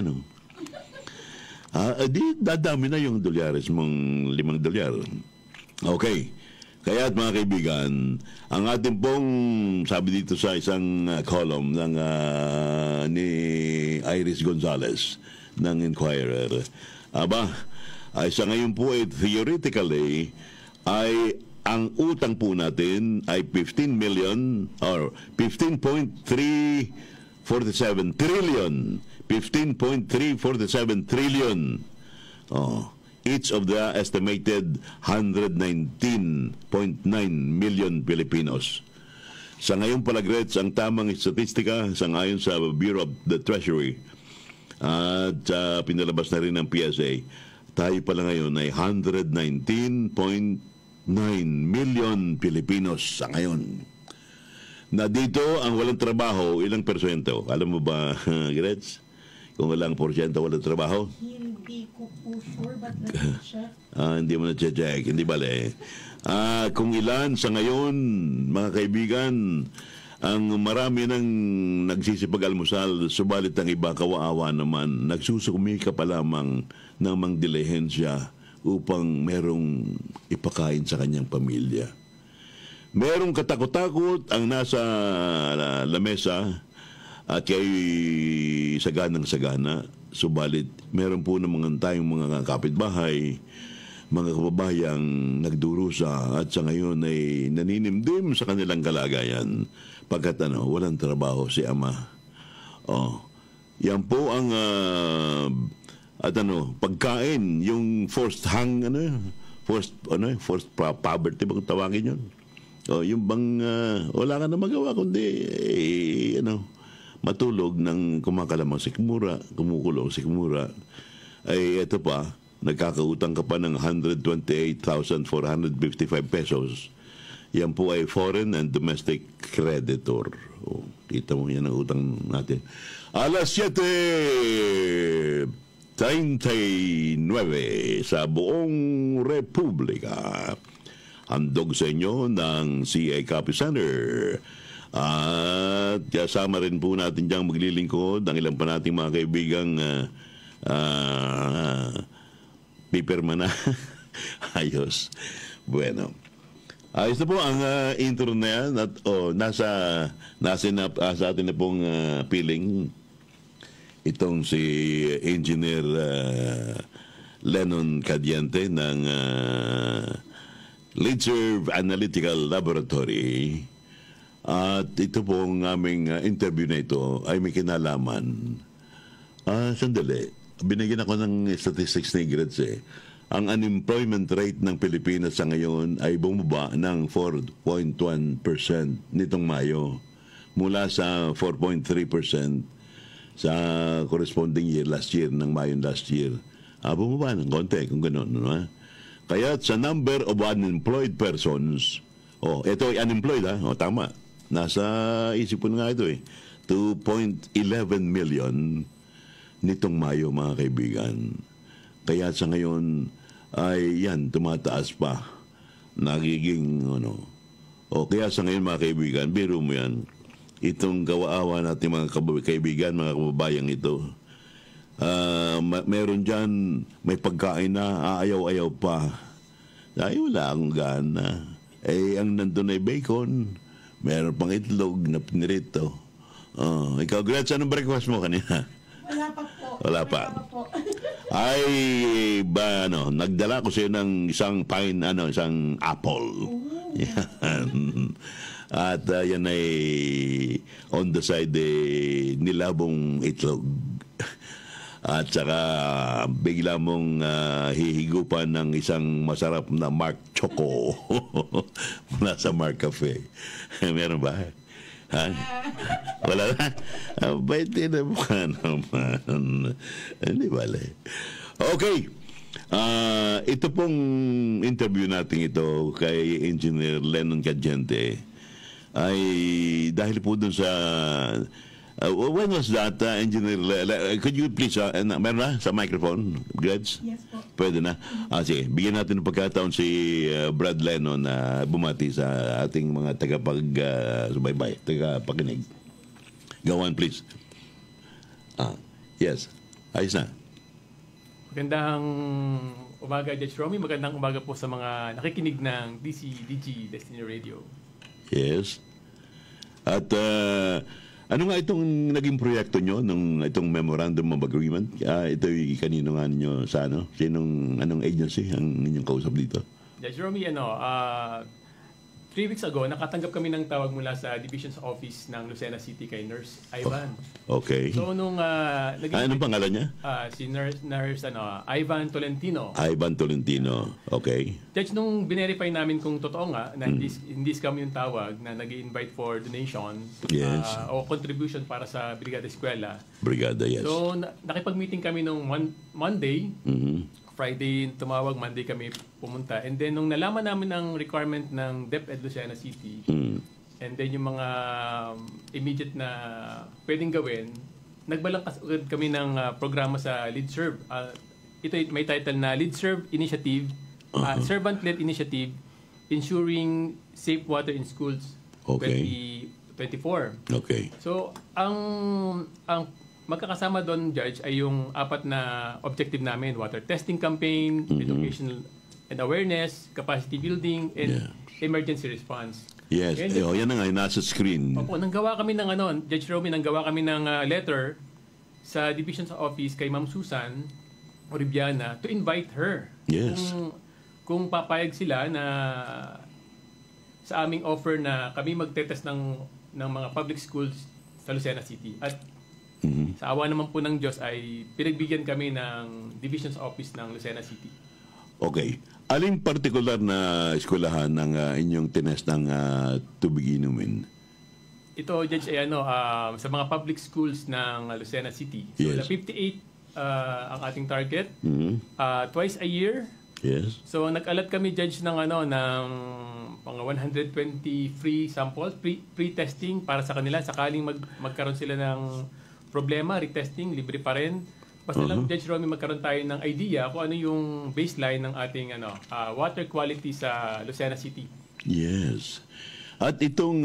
di dadami na yung dolyares mong $5. Okay. Kaya mga kaibigan, ang ating pong, sabi dito sa isang column ng ni Iris Gonzalez ng Inquirer, ay sa ngayon po theoretically ay ang utang po natin ay 15.347 trillion. 15.347 trillion. Each of the estimated 119.9 million Filipinos. Sa ngayon pala, Gretz, ang tamang statistika sa ngayon sa Bureau of the Treasury at pinalabas na rin ng PSA, tayo pala ngayon ay 119.9 million Pilipinos sa ngayon. Na dito, ang walang trabaho, ilang persento? Alam mo ba, Gretz? Kung walang porsyento, walang trabaho? Hindi ko po sure, but na-check. Hindi mo na-check. Hindi bale. Kung ilan sa ngayon, mga kaibigan, ang marami nang nagsisipag-almusal, subalit ang iba kawaawa naman, nagsusumika pa lamang ng mangdilihensya upang merong ipakain sa kanyang pamilya. Merong katakot-takot ang nasa lamesa at kay saganang-sagana. Subalit, meron po naman tayong mga kapitbahay, mga kababayang nagdurusa at sa ngayon ay naninimdim sa kanilang kalagayan pagkat walang trabaho si ama. Yan po ang pagkain, yung forced poverty bang tawagin yun? Yung bang wala ka na magawa kundi matulog ng kumakalamang sikmura, kumukulong sikmura. Ay ito pa, nagkakautang ka pa ng 128,455 pesos. Yan po ay foreign and domestic creditor. Kita mo yan ang utang natin. Alas 7:39 sa buong Republika. Handog sa inyo ng CA Copy Center. At kasama rin po natin diyang maglilingkod ang ilang pa nating mga kaibigang pipirma na. Ayos. Bueno. Ayos na po ang intro na yan. At nasa atin na pong piling itong si Engineer Lennon Cadiente ng Leadserve Analytical Laboratory. At ito pong aming interview na ito ay may kinalaman. Sandali. Binigyan ako ng statistics ni Gretz Ang unemployment rate ng Pilipinas sa ngayon ay bumaba ng 4.1% nitong Mayo mula sa 4.3% sa corresponding year last year, ng Mayo last year. Bumaba ng konti kung gano'n. Kaya sa number of unemployed persons, ito ay unemployed tama. Nasa isipon nga ito 2.11 million nitong Mayo, mga kaibigan. Kaya sa ngayon ay yan, tumataas pa. Nagiging O kaya sa ngayon mga kaibigan, biro mo yan, itong kawaawa natin mga kaibigan, mga kababayan ito, meron dyan, may pagkain na, aayaw-ayaw pa. Ay, wala akong gana. Ang nandun ay bacon, meron pang itlog na pinirito. Ikaw, Gretz, anong breakfast mo kanina? Wala pa po. Wala pa. Ay, nagdala ko sa'yo ng isang isang apple. Yan. At yan ay on the side nilabong itlog. At saka bigla mong hihigupan ng isang masarap na Mark Choco mula sa Mark Cafe. Meron ba? Ha? Wala na? Baiti na mukha naman. Hindi bale. Okay. Ito pong interview natin ito kay Engineer Lennon Cadiente ay dahil po dun sa when was that, Engineer? Could you please, meron na sa microphone, Greds? Yes po. Pwede na? Sige, bigyan natin ng pagkataon si Brad Lennon na bumati sa ating mga tagapag-subaybay, tagapakinig. Go on, please. Yes, ayos na. Magandang umaga, Judge Romy. Magandang umaga po sa mga nakikinig ng DCDG Destiny Radio. Yes. At ano nga itong naging proyekto nyo nung itong Memorandum of Agreement? Ito kanino nga ninyo sa anong agency ang inyong kausap dito? Judge Romy, 3 weeks ago, nakatanggap kami ng tawag mula sa Division's Office ng Lucena City kay Nurse Ivan. Okay. So, nung anong pangalan niya? si Nurse Ivan Tolentino. Ivan Tolentino. Okay. Judge, nung binerify namin kung totoo nga na hindi scam yung tawag na nag-invite for donation o contribution para sa Brigada Eskwela. Brigada, yes. So, nakipag-meeting kami nung Monday. Friday tumawag, Monday kami pumunta. And then, nung nalaman namin ang requirement ng DepEd Lucena City, and then yung mga immediate na pwedeng gawin, nagbalangkas agad kami ng programa sa LeadServe. Ito may title na LeadServe Initiative, Servant-Led Initiative, Ensuring Safe Water in Schools, 2024. Okay. So, ang magkakasama doon, Judge, ay yung 4 na objective namin: water testing campaign, educational and awareness, capacity building, and emergency response. Yes, yan na nga, nasa screen. Opo, nanggawa kami ng Judge Romy, nanggawa kami ng letter sa Division's Office kay Ma'am Susan Oribiana to invite her. Yes. Kung papayag sila na sa aming offer na kami magtetest ng mga public schools sa Lucena City. At sa awa naman po ng Diyos ay pinagbigyan kami ng Division's Office ng Lucena City. Okay. Aling partikular na eskwelahan ng inyong tinest ng tubig inumin? Ito, Judge, ay sa mga public schools ng Lucena City. So, Yes. 58 ang ating target. Twice a year. Yes. So, nag-alat kami, Judge, ng mga 120 free samples, pre-testing para sa kanila. Sakaling magkaroon sila ng problema, retesting, libre pa rin. Basta lang, Judge Romy, magkaroon tayo ng idea kung ano yung baseline ng ating water quality sa Lucena City. Yes. At itong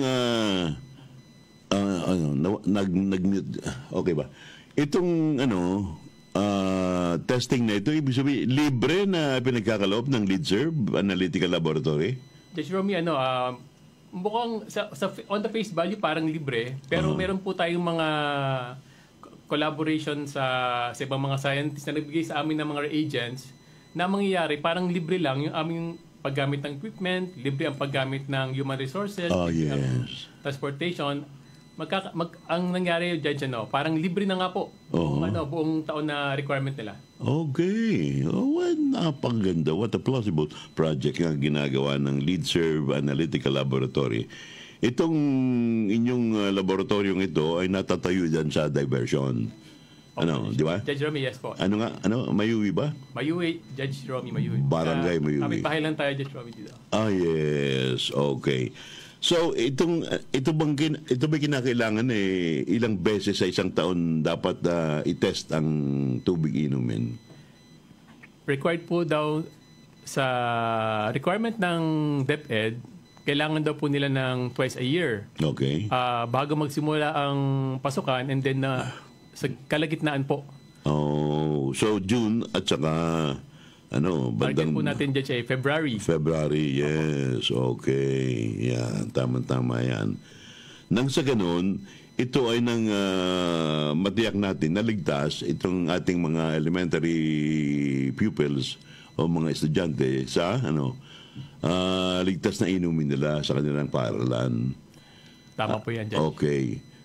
okay ba? Itong testing na ito, ibig sabihin, libre na pinagkakaloob ng LeadServe Analytical Laboratory? Judge Romy, mukhang on the face value parang libre, pero meron po tayong mga collaboration sa ibang mga scientists na nagbigay sa amin ng mga reagents na mangyayari parang libre lang yung aming paggamit ng equipment, libre ang paggamit ng human resources, Yes. transportation. Ang nangyari, Judge, parang libre na nga po buong taon na requirement nila. Okay. Napakaganda. What a plausible project ang ginagawa ng LeadServe Analytical Laboratory. Itong inyong laboratoryong ito ay natatayo dyan sa diversion. Di ba? Judge Romy, yes po. Ano nga? Mayuwi ba? Mayuwi, Judge Romy, Mayuwi. Barangay Mayuwi. Kapit-bahay lang tayo, Judge Romy, dito. Yes. Okay. So, ito ba kinakailangan ilang beses sa isang taon dapat i-test ang tubig inumin? Required po daw sa requirement ng DepEd, kailangan daw po nila ng twice a year. Okay. Bago magsimula ang pasukan and then sa kalagitnaan po. Oh, so June at saka Target po natin dyan ay February. February, yes. Okay. Yan, tama-tama yan. Nang sa ganun, ito ay nang matiyak natin na ligtas itong ating mga elementary pupils o mga estudyante sa ligtas na inumin nila sa kanilang paaralan. Tama po yan, Judge. Okay.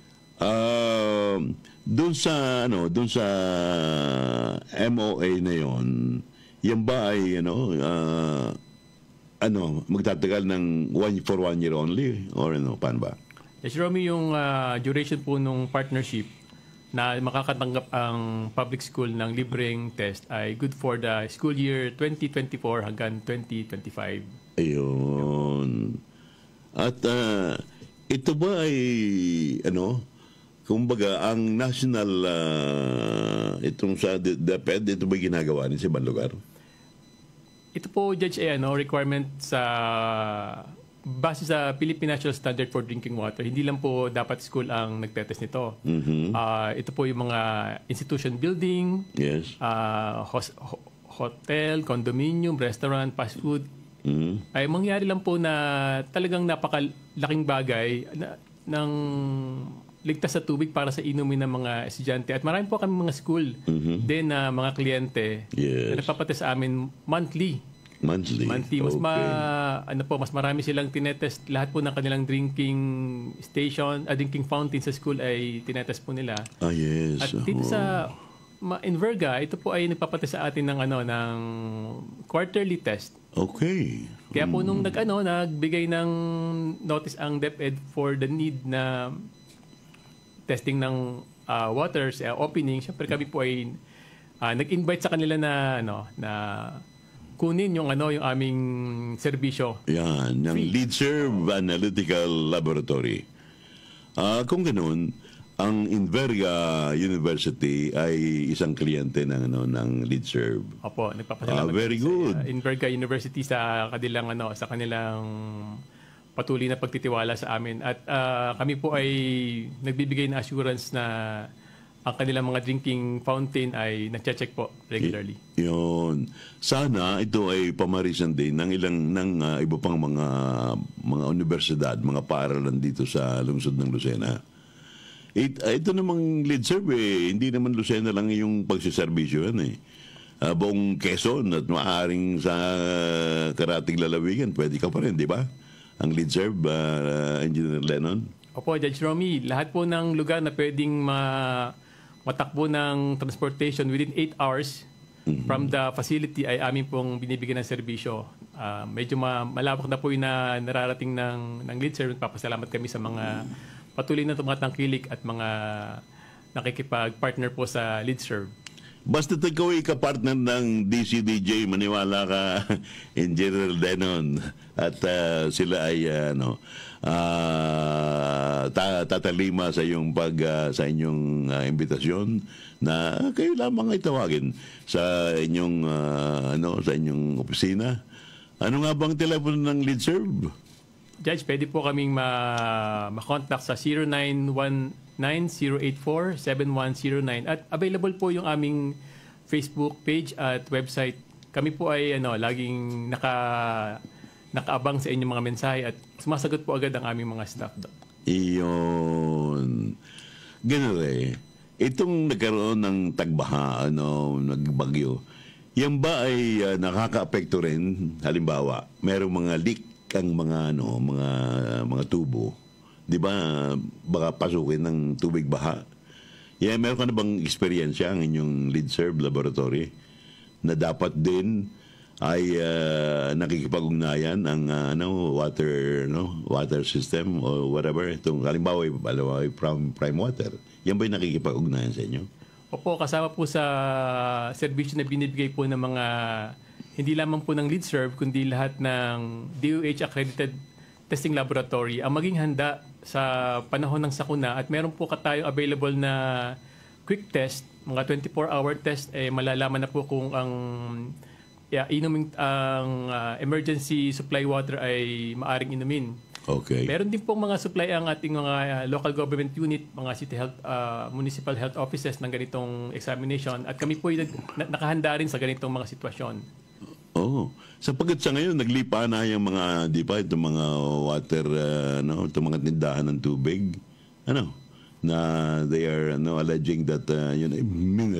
Doon sa MOA na yon, yan ba ay magtatagal ng for 1 year only or paano ba? Yes, Romy, yung duration po nung partnership na makakatanggap ang public school ng libreng test ay good for the school year 2024 hanggang 2025. Ayun. At ito ba ay kumbaga ang national itong sa DepEd, ito ba ginagawa ni sa ibang lugar? Ito po, Judge, requirement sa base sa Philippine National Standard for Drinking Water. Hindi lang po dapat school ang nagtetest nito. Ito po yung mga institution building, yes, hotel, condominium, restaurant, fast food. Ay mangyari lang po na talagang napakalaking bagay ng ligtas sa tubig para sa inumin ng mga estudyante. At marami po kami mga school din na mga kliyente na nagpapatest sa amin monthly. Monthly. Mas okay. Mas marami silang tinetest. Lahat po ng kanilang drinking station, drinking fountain sa school ay tinetest po nila. Yes. At dito sa Inverga, ito po ay nagpapatest sa atin ng ng quarterly test. Okay. Kaya po nung nagbigay ng notice ang DepEd for the need na testing ng waters, opening, syempre kami po ay nag-invite sa kanila na kunin yung aming serbisyo. Yan, yung LeadServe Analytical Laboratory. Kung ganoon, ang Inverga University ay isang kliyente ng LeadServe. Opo, nagpapasalamat. Very good. Sa Inverga University sa kanilang patuloy na pagtitiwala sa amin. At kami po ay nagbibigay ng assurance na ang kanilang mga drinking fountain ay nag-check po regularly. Yun. Sana ito ay pamarisan din ng iba pang mga universidad, mga paaralan dito sa lungsod ng Lucena. Ito namang LeadServe, hindi naman Lucena lang yung pagsiservisyo yan buong Quezon at maaaring sa karating lalawigan, pwede ka pa rin, di ba? Ang LeadServe, Engineer Lennon. Opo, Judge Romy, lahat po ng lugar na pwedeng matakbo ng transportation within 8 hours from the facility ay amin pong binibigyan ng serbisyo. Medyo malawak na po yung nararating ng LeadServe. Papasalamat kami sa mga patuloy na tumatangkilik at mga nakikipag-partner po sa LeadServe. Basta ikaw ay kapartner ng DCDJ, maniwala ka, Engineer Lennon, at sila ay tatalima sa iyong sa inyong imbitasyon na kayo lamang ay tawagin sa inyong sa inyong opisina. Ano nga bang telepono ng LeadServe? Judge, pwede po kaming ma-contact sa 0919-084-7109 at available po yung aming Facebook page at website. Kami po ay laging nakaabang sa inyong mga mensahe at sumasagot po agad ang aming mga staff doon. Iyon. Ganun itong nagkaroon ng tagbaha, nagbagyo, yan ba ay nakaka-apekto rin? Halimbawa, merong mga leak ang mga tubo, di ba, baka pasukin ng tubig baha. Meron ka na bang eksperyensya ang inyong LeadServe laboratory na dapat din ay nakikipag-ugnayan ang water system o whatever, itong halimbawa prime water, yan ba yung nakikipag-ugnayan sa inyo? Opo, kasama po sa serbisyo na binibigay po ng mga hindi lamang po ng LeadServe, kundi lahat ng DOH accredited testing laboratory ang maging handa sa panahon ng sakuna. At meron po tayong available na quick test, mga 24-hour test, malalaman na po kung ang inumin ang emergency supply water ay maaring inumin. Okay. Meron din pong mga supply ang ating mga local government unit, mga city health, municipal health offices ng ganitong examination at kami po ay nakahanda rin sa ganitong mga sitwasyon. Oo. Sapagkat sa ngayon, naglipa na yung mga, di ba, itong mga water, itong mga tindahan ng tubig, na they are alleging that yun ay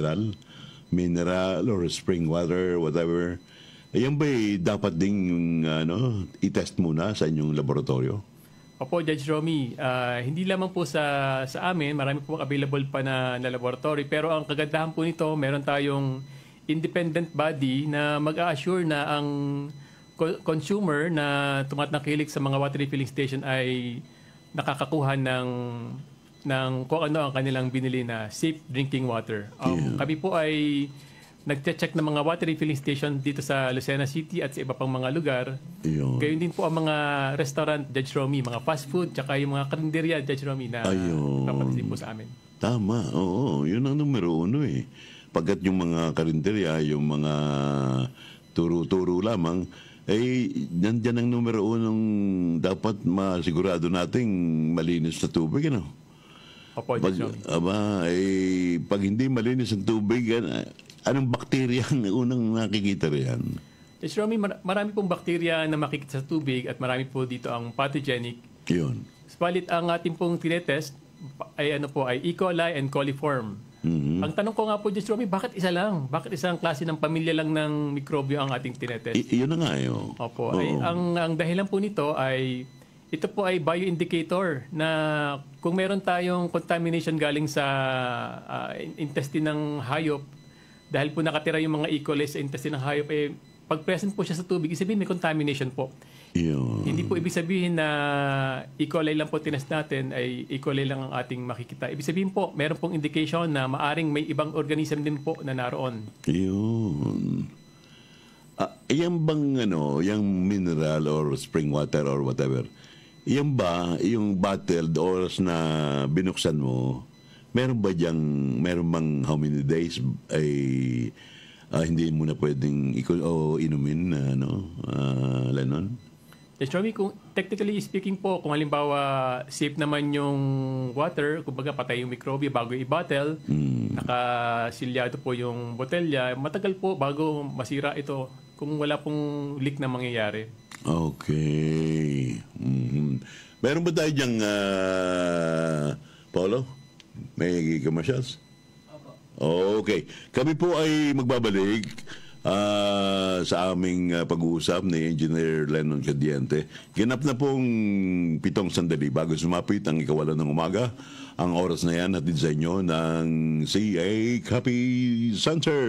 mineral or spring water, whatever. Ayan ba dapat ding i-test muna sa inyong laboratorio? Opo, Judge Romy, hindi lamang po sa amin, marami po available pa na laboratory, pero ang kagandahan po nito, meron tayong independent body na mag-a-assure na ang consumer na tumatangkilik sa mga water refilling station ay nakakakuha ng kung ano ang kanilang binili na safe drinking water. Kami po ay nagche-check ng mga water refilling station dito sa Lucena City at sa iba pang mga lugar. Gayon din po ang mga restaurant, Judge Romy, mga fast food, tsaka yung mga karinderya, Judge Romy, na papatisip po sa amin. Tama, oo. Yun ang numero 1 eh. Pagkat yung mga karinderya, yung mga turo-turo lamang, nandyan ang numero 1 dapat masigurado nating malinis na tubig, Opo, pag hindi malinis ang tubig, anong bakterya ang unang nakikita riyan? Yes, Romy, marami pong bakterya na makikita sa tubig at marami po dito ang pathogenic. Yun. Subalit ang ating pong tinetest ay E. coli and coliform. Ang tanong ko nga po, Judge Romy, bakit isa lang? Bakit isang klase ng pamilya lang ng mikrobyo ang ating tinetest? Yun na nga yun. Opo. Ang dahilan po nito ay ito po ay bioindicator na kung meron tayong contamination galing sa intestine ng hayop, dahil po nakatira yung mga E. coli sa intestine ng hayop, pag present po siya sa tubig, isipin may contamination po. Hindi po ibig sabihin na E. coli lang po tinest natin, ay E. coli lang ang ating makikita. Ibig sabihin po, meron pong indication na maaring may ibang organism din po na naroon. Yun. Yan bang yung mineral or spring water or whatever, yan ba, yung bottled oras na binuksan mo, meron bang how many days ay hindi mo na pwedeng inumin na Lennon? Yes, Romy, kung technically speaking po, kung halimbawa safe naman yung water, kumbaga patay yung mikrobyo bago i-bottle, nakasilyado po yung botelya, matagal po bago masira ito kung wala pong leak na mangyayari. Okay. Meron ba tayo diyang Paulo? May commercials? Okay. Kami po ay magbabalik sa aming pag-uusap ni Engineer Lennon Cadiente. Ganap na pong 7 sandali bago sumapit ang 1:00 ng umaga. Ang oras na yan hatid sa inyo ng CA Copy Center.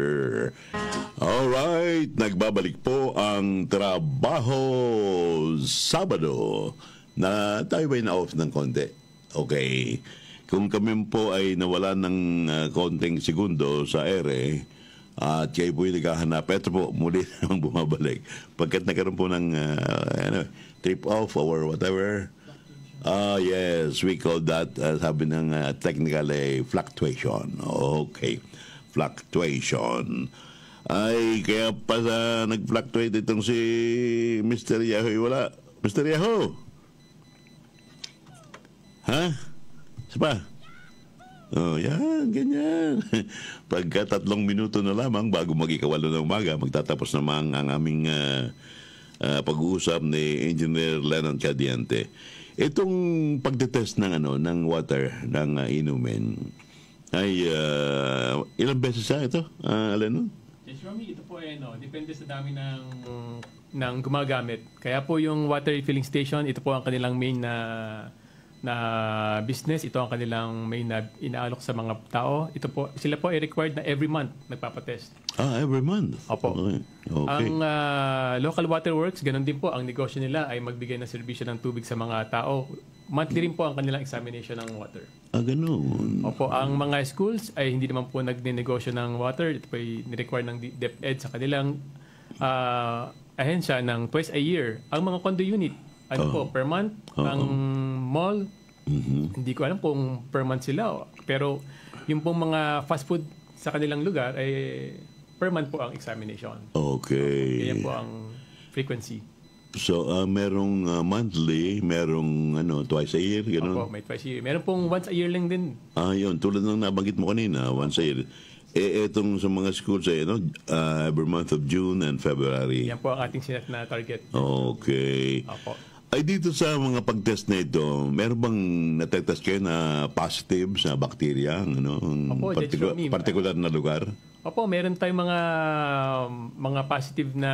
Alright, nagbabalik po ang Trabaho Sabado na tayo ba'y na-off ng konti? Okay. Kung kami po ay nawala ng konting segundo sa ere at kayo po yung naghahanap, ito po muli namang bumabalik. Pagkat nagkaroon po ng trip off or whatever, yes, we call that, sabi ng technical, fluctuation. Okay, fluctuation. Ay, kaya pa nag-fluctuate itong si Mr. Yahoo. Wala. Mr. Yahoo! Ha? Sapa? Yan, ganyan. Pagka 3 minuto na lamang bago mag-1:00 ng umaga, magtatapos naman ang aming pag-uusap ni Engineer Lennon Cadiente. Itong pagtetest ng water ng inumin ay ilang beses ito, Lennon? Yes, Romy, ito po ay depende sa dami ng gumagamit. Kaya po yung water refilling station, ito po ang kanilang main na business. Ito ang kanilang main na inaalok sa mga tao. Sila po ay required na every month nagpapatest. Every month? Opo. Okay. Ang local water works, ganun din po. Ang negosyo nila ay magbigay ng serbisyo ng tubig sa mga tao. Monthly rin po ang kanilang examination ng water. Ganun. Opo. Ang mga schools ay hindi naman po nagne-negosyo ng water. Ito po ay nirequire ng DepEd sa kanilang ahensya ng twice a year. Ang mga condo unit, po, per month. Ang mall, hindi ko alam kung per month sila. Pero yung pong mga fast food sa kanilang lugar, ay per month po ang examination. Okay. Yan po ang frequency. So, merong monthly, merong twice a year, gano'n? Opo, may twice a year. Meron pong once a year lang din. Yun. Tulad ng nabanggit mo kanina, once a year. Etong sa mga schools every month of June and February. Yan po ang ating sinet na target. Okay. Opo. Ay, dito sa mga pag-test na ito, meron bang natetest kayo na positive sa bacteria? Opo, particular na lugar? Opo, meron tayong mga positive na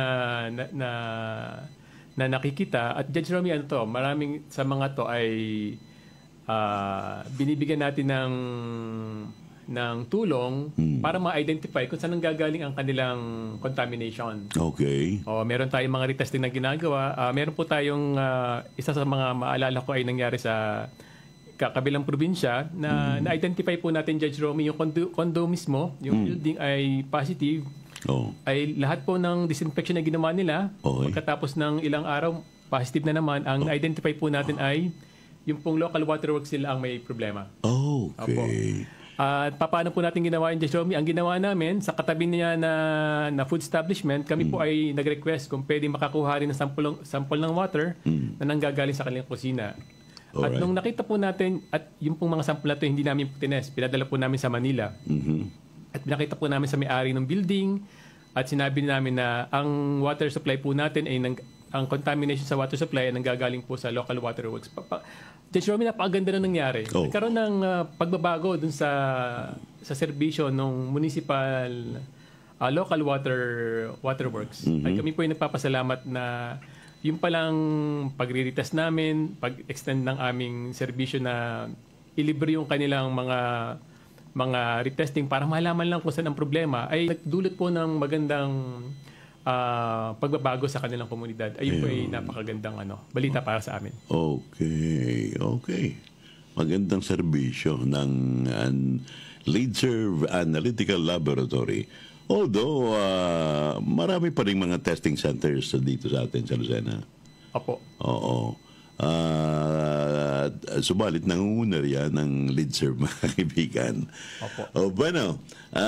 nakikita. At Judge Romy, maraming sa mga to ay binibigyan natin ng tulong para ma-identify kung saan gagaling ang kanilang contamination. Okay. Meron tayong mga retesting na ginagawa. Meron po tayong isa sa mga maalala ko ay nangyari sa kabilang probinsya na na-identify po natin, Judge Romy, yung condo mismo, yung building ay positive. Ay lahat po ng disinfection na ginawa nila, pagkatapos ng ilang araw, positive na naman. Ang na-identify po natin ay yung pong local waterworks nila ang may problema. Okay. At paano po natin ginawa yung Judge Romy? Ang ginawa namin, sa katabi niya na food establishment, kami po ay nag-request kung pwede makakuha rin ng sample ng water na nanggagaling sa kanilang kusina. At nung nakita po natin, at yung pong mga sample na ito, hindi namin po tinest, pinadala po namin sa Manila. At pinakita po namin sa may-ari ng building at sinabi namin na ang water supply po natin ay ang contamination sa water supply ay nanggagaling po sa local waterworks. Judge Romy, napakaganda na nangyari. Nagkaroon ng pagbabago dun sa serbisyo ng municipal local waterworks. At kami po ay nagpapasalamat na yung palang pagre-retest namin, pag-extend ng aming serbisyo na ilibre yung kanilang mga retesting para malaman lang kung saan ang problema ay nagdulot po ng magandang pagbabago sa kanilang komunidad. Ayun po ay napakagandang balita para sa amin. Okay. Magandang serbisyo ng LeadServe Analytical Laboratory. Although, marami pa rin mga testing centers dito sa atin sa Lucena. Opo. Oo. Subalit nangunguna yan ng LeadServe, mga kaibigan. Opo. Bueno,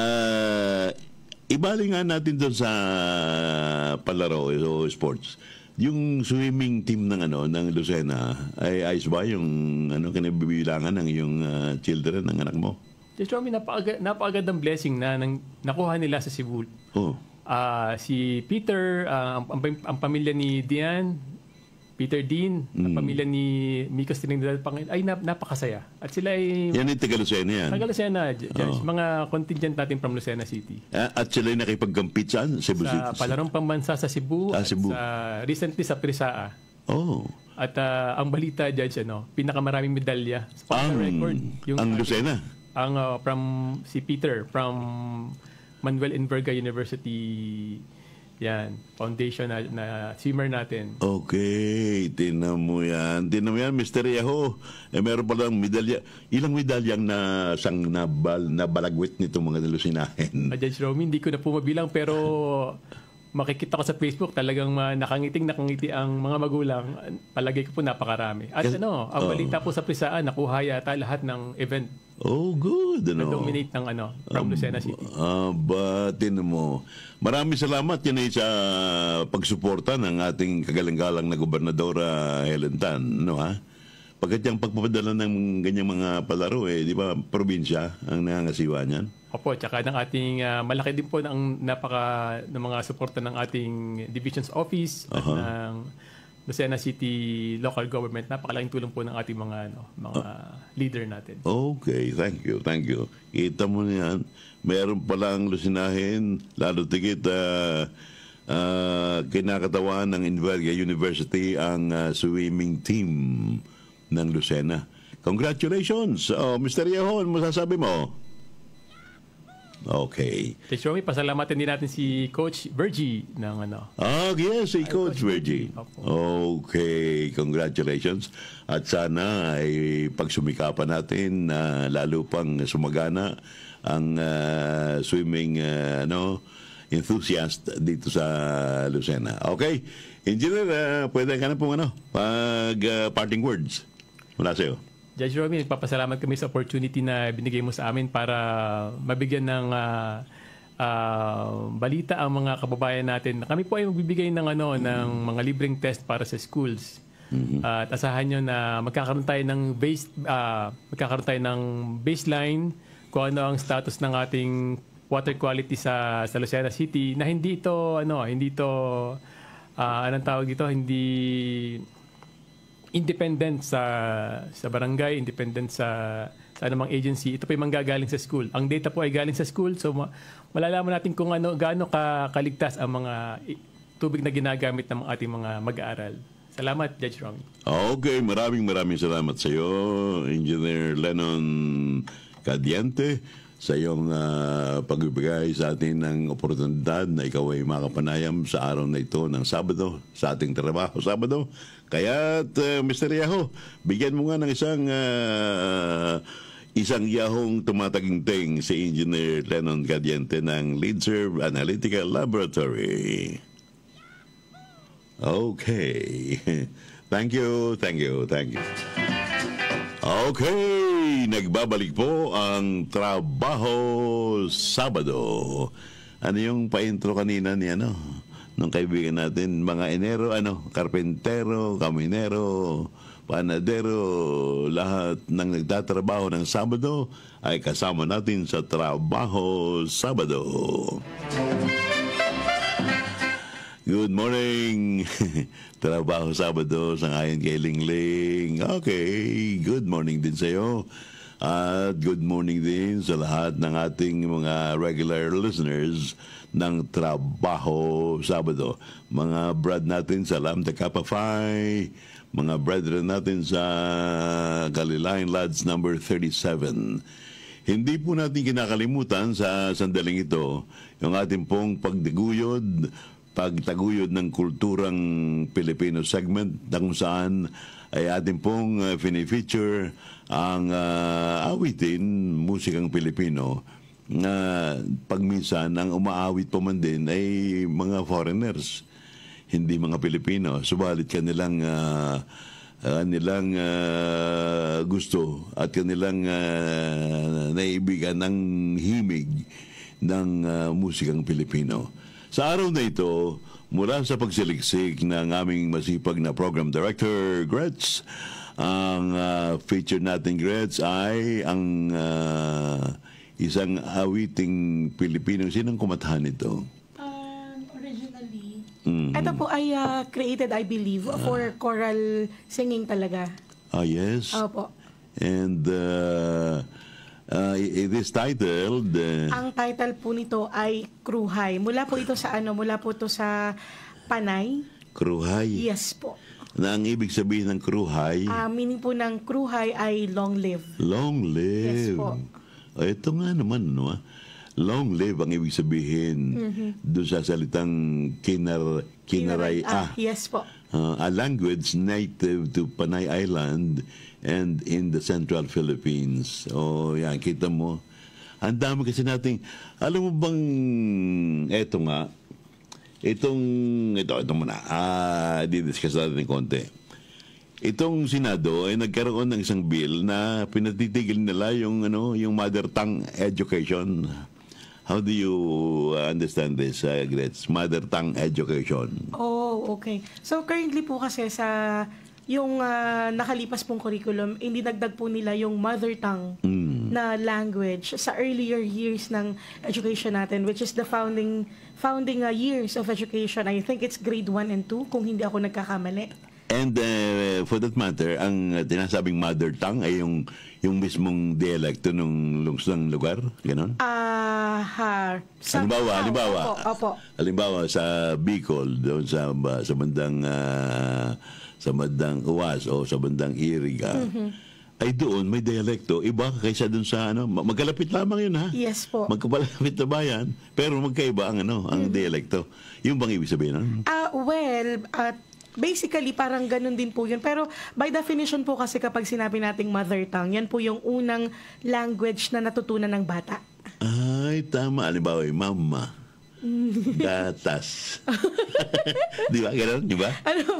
ibalik nga natin doon sa palaro o sports. Yung swimming team ng Lucena ay ayos ba yung kinabibilangan ng iyong children, ng anak mo? Just Romy, napakagandang blessing na nakuha nila sa Cebu. Si Peter, ang pamilya ni Dian, Peter Dean, ang pamilya ni Micos Trinidad ay napakasaya. At sila ay... Yan yung taga-Lucena yan? Taga-Lucena, mga contingent natin from Lucena City. At sila ay nakipagkampit saan? Cebu City? Sa palarong pambansa sa Cebu. Cebu. Recently sa Prisaa. At ang balita, Judge, pinakamaraming medalya. Record. Ang Lucena? From si Peter, from Manuel Enverga University, yan, foundation na swimmer natin. Okay, tinan mo yan, Mr. Yahoo. Meron palang medalya. Ilang medalyang nabalagwit nito mga Lucinahin? Judge Romy, hindi ko na po mabilang, pero makikita ko sa Facebook, talagang nakangiti ang mga magulang. Palagay ko po napakarami. At ang balita po sa Prisaan, nakuha yata lahat ng event. Good. Na-dominate ng from Lucena City. Tinan mo. Maraming salamat yan ay sa pagsuporta ng ating kagalang-galang na Gobernadora Helen Tan. Pagkat yung pagpapadala ng ganyang mga palaro, di ba, probinsya ang nangangasiwa niyan? Opo, tsaka ng ating malaki din po ng mga suporta ng ating Divisions Office at ng Lucena City Local Government. Napakalaking tulong po ng ating mga leader natin. Okay, thank you. Kita mo niyan, meron palang Lucinahin, lalo tigit kinakatawan ng Enverga University ang swimming team ng Lucena. Congratulations! Mr. Yahon, masasabi mo? Okay. Coach Romy, pasalamatan din natin si Coach Virgie ng yes, si Coach Virgie. Okay, congratulations. At sana ay pagsumikapan natin na lalo pang sumagana ang swimming enthusiast dito sa Lucena. Okay. Engineer, pwede ka na pong parting words mula sa'yo. Judge Romy, nagpapasalamat kami sa opportunity na binigay mo sa amin para mabigyan ng balita ang mga kababayan natin. Kami po ay magbibigay ng ng mga libreng test para sa schools. At asahan nyo na magkakaroon tayo ng baseline kung ano ang status ng ating water quality sa Lucena City, na hindi ito anong tawag dito, hindi independent sa barangay, independent sa anumang agency. Ito po ay manggagaling sa school. Ang data po ay galing sa school, so malalaman natin kung gaano kaligtas ang mga tubig na ginagamit ng ating mga mag-aaral. Salamat, Judge Romy. Okay, maraming salamat sa iyo, Engineer Lennon Cadiente, sa iyong pagbibigay sa atin ng oportunidad na ikaw ay makapanayam sa araw na ito ng Sabado, sa ating trabaho Sabado. Kaya, Mr. Yahoo, bigyan mo nga ng isang yahong tumataginting si Engineer Lennon Cadiente ng Leadserve Analytical Laboratory. Okay. Thank you. Okay, nagbabalik po ang Trabaho Sabado. Ano yung pa-intro kanina ni nung kaibigan natin, mga enero, karpentero, kaminero, panadero, lahat ng nagtatrabaho ng Sabado ay kasama natin sa Trabaho Sabado. Good morning. Trabaho Sabado sa ngayon kay Lingling. Okay, good morning din sa iyo. At good morning din sa lahat ng ating mga regular listeners ng Trabaho Sabado. Mga brad natin sa Lambda Kappa Phi, mga brethren natin sa Galilayan Lads number 37. Hindi po natin kinakalimutan sa sandaling ito yung ating pong pagtaguyod ng kulturang Pilipino segment na kung saan ay ating pong fini-feature ang awitin, musikang Pilipino, na pagminsan ang umaawit pa man din ay mga foreigners, hindi mga Pilipino. Subalit kanilang gusto at kanilang naibigan ng himig ng musikang Pilipino. Sa araw na ito, mula sa pagsiliksik ng aming masipag na program director, Gretz, ang feature natin, Gretz, ay ang isang awiting Pilipino. Sinong kumatahan ito? Originally, ito po ay created, I believe, for choral singing talaga. Yes? Opo. And it is titled... ang title po nito ay Kruhay. Mula po ito sa Panay. Kruhay? Yes po. Na ang ibig sabihin ng Kruhay? Meaning po ng Kruhay ay long live. Long live? Yes po. Ito nga naman, long live ang ibig sabihin doon sa salitang Kinaray. Yes po. A language native to Panay Island and in the Central Philippines. Yan, kita mo. Ang dami kasi nating, alam mo bang, ito muna, di-discuss natin ng konti. Itong Senado ay nagkaroon ng isang bill na pinatitigil nila yung mother tongue education. How do you understand this, Gretz? Mother tongue education. Okay. So currently po kasi sa yung nakalipas pong curriculum, hindi dagdag po nila yung mother tongue na language sa earlier years ng education natin, which is the founding years of education. I think it's grade 1 and 2, kung hindi ako nagkakamali. And for that matter, ang tinasabing mother tongue ay yung mismong dialekto ng lugar, gano'n? Halimbawa sa Bicol, doon sa bandang Uwas o sa bandang Iriga, ay doon may dialekto iba kaysa doon sa magkalapit lamang yun, ha? Yes po. Magkalapit na bayan, pero magkaiba ang dialekto. Yung bang ibig sabihin nun? Basically, parang ganun din po yun. Pero by definition po kasi kapag sinabi nating mother tongue, yan po yung unang language na natutunan ng bata. Ay, tama. Halimbawa, mama. Gatas. Di ba? Ganun, di ba?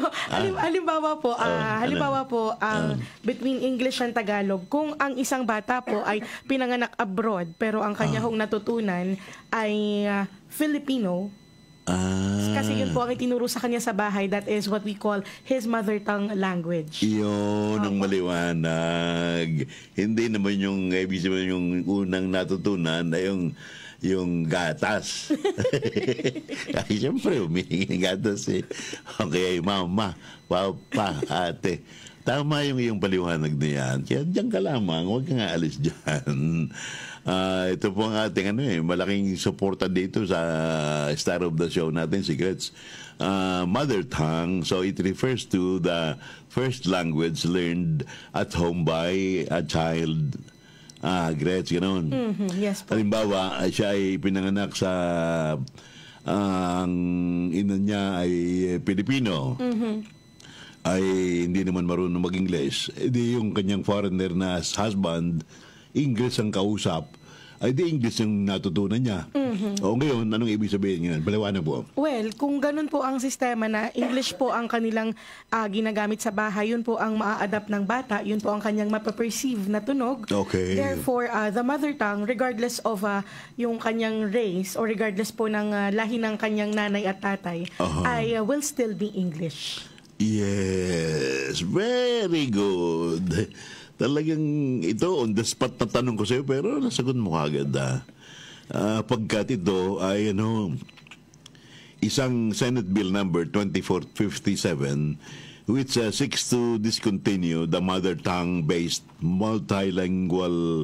Halimbawa po, between English and Tagalog, kung ang isang bata po ay pinanganak abroad, pero ang kanya hong natutunan ay Filipino, kasi yun po ang itinuro sa kanya sa bahay, that is what we call his mother tongue language. Yun ang maliwanag. Hindi naman yung, ibig sabihin yung unang natutunan na yung gatas. Kasi siyempre, humihingi ng gatas eh. Okay, mama, papa, ate. Tama yung iyong paliwanag na yan. Kaya diyan ka lamang, huwag ka nga alis dyan. Ito po ang ating malaking suporta dito sa star of the show natin, si Gretz. Mother tongue, so it refers to the first language learned at home by a child. Gretz, gano'n. Yes po. Halimbawa, siya ay pinanganak sa ang ina niya ay Pilipino. Ay hindi naman marunong mag-English. Di yung kanyang foreigner na husband, English ang kausap, ay di English yung natutunan niya. O ngayon, anong ibig sabihin ngayon? Paliwanag po. Well, kung ganun po ang sistema na English po ang kanilang ginagamit sa bahay, yun po ang maa-adapt ng bata, yun po ang kanyang mapaperceive na tunog. Okay. Therefore, the mother tongue, regardless of yung kanyang race or regardless po ng lahi ng kanyang nanay at tatay, ay will still be English. Yes, very good. Talagang ito, on the spot na tanong ko sa'yo, pero nasagot mo kagad pagkat ito ay isang Senate Bill number 2457 which seeks to discontinue the mother tongue-based multilingual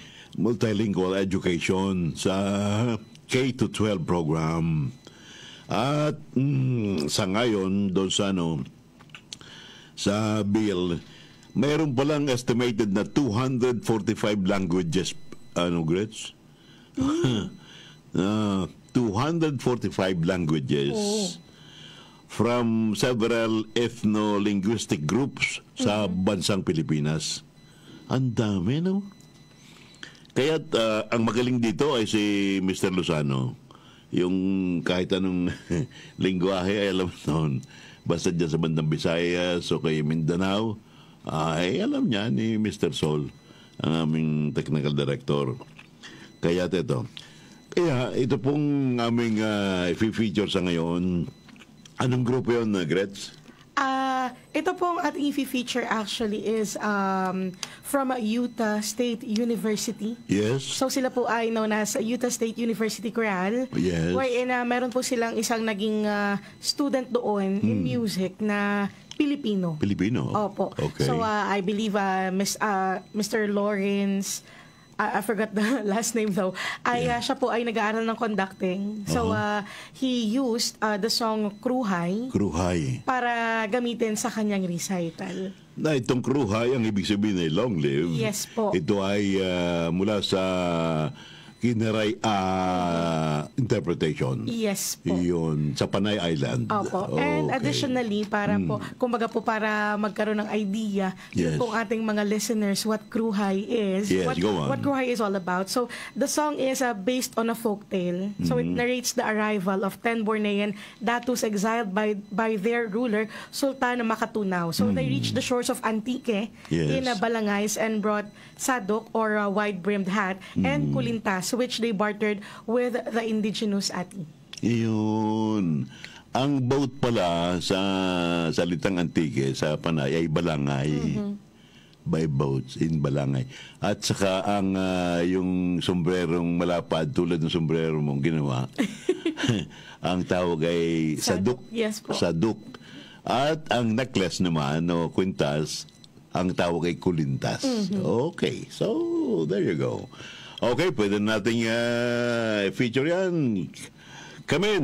education sa K-12 program. At sa ngayon, doon sa bill, mayroon palang estimated na 245 languages, Gretz? 245 languages from several ethno-linguistic groups sa bansang Pilipinas. Ang dami, no? Kaya ang magaling dito ay si Mr. Lozano. Yung kahit anong lingwahe ay alam noon. Basta dyan sa bandang Visayas o kay Mindanao, ay alam niya ni Mr. Sol, ang aming technical director. Kaya ito pong aming i-feature sa ngayon. Anong grupo yun, Gretz? Ito pong ating i-feature actually is from Utah State University. Yes. So sila po ay known as Utah State University Chorale. Yes. Wherein meron po silang isang naging student doon in music na Pilipino. Pilipino? Opo. Okay. So I believe Mr. Lawrence, I forgot the last name though, siya po ay nag-aaral ng conducting. So he used the song Kruhay para gamitin sa kanyang recital. Na itong Kruhay, ang ibig sabihin ay long live. Yes po. Ito ay mula sa Kineray interpretation. Yes po. Yun, sa Panay Island. Opo. And additionally, para po, kumbaga po para magkaroon ng idea, yun pong ating mga listeners, what Kruhay is. Yes, go on. What Kruhay is all about. So, the song is based on a folktale. So, it narrates the arrival of 10 Bornean datus exiled by their ruler, Sultan Makatunaw. So, they reached the shores of Antique in Balangais and brought sadok or a wide-brimmed hat and kulintas, which they bartered with the indigenous ati. Yun. Ang boat pala sa salitang Antique, sa Panay, ay balangay. By boats in balangay. At saka ang yung sombrerong malapad, tulad ng sombrero mong ginawa, ang tawag ay saduk. Yes po. Saduk. At ang necklace naman, o kwintas, ang tawag ay kulintas. Okay. So, there you go. Okay, pwede nating feature yan. Come in.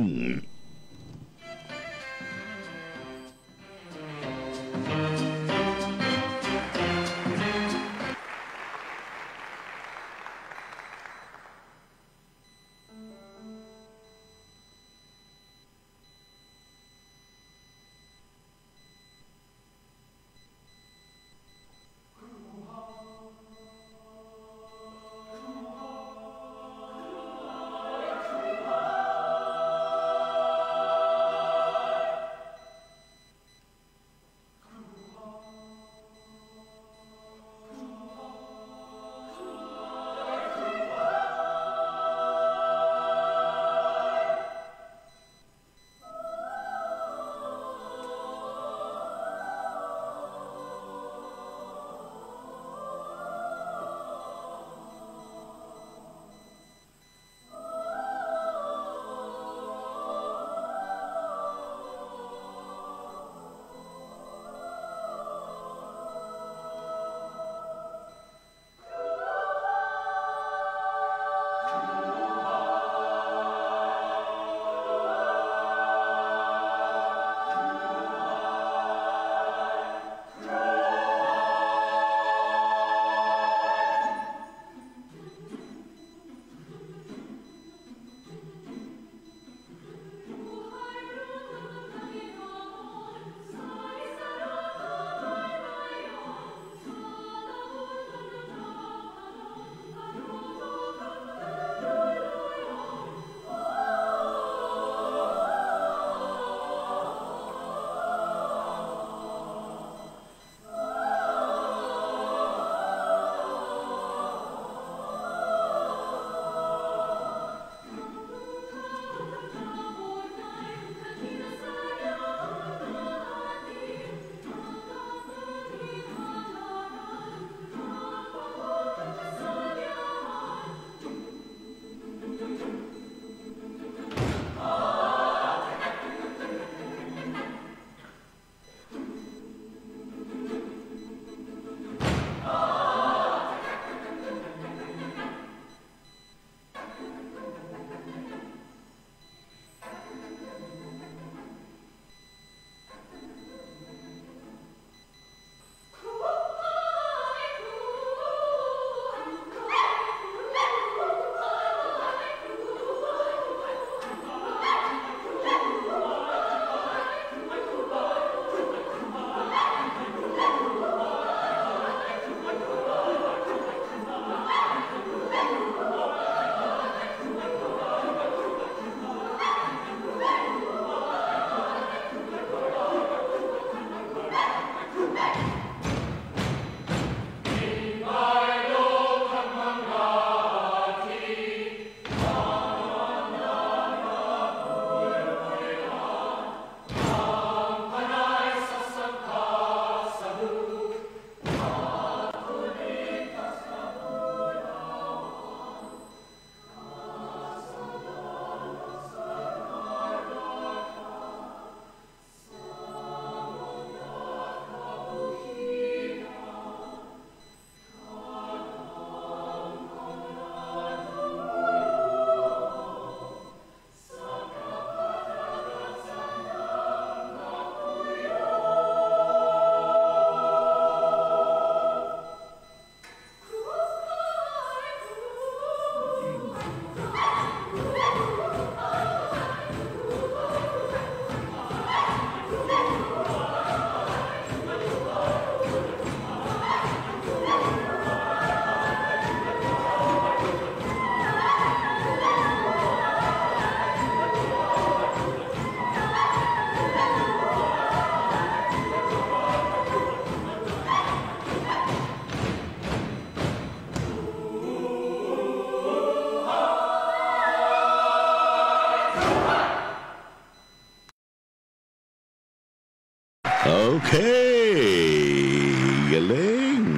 Okay! Galing!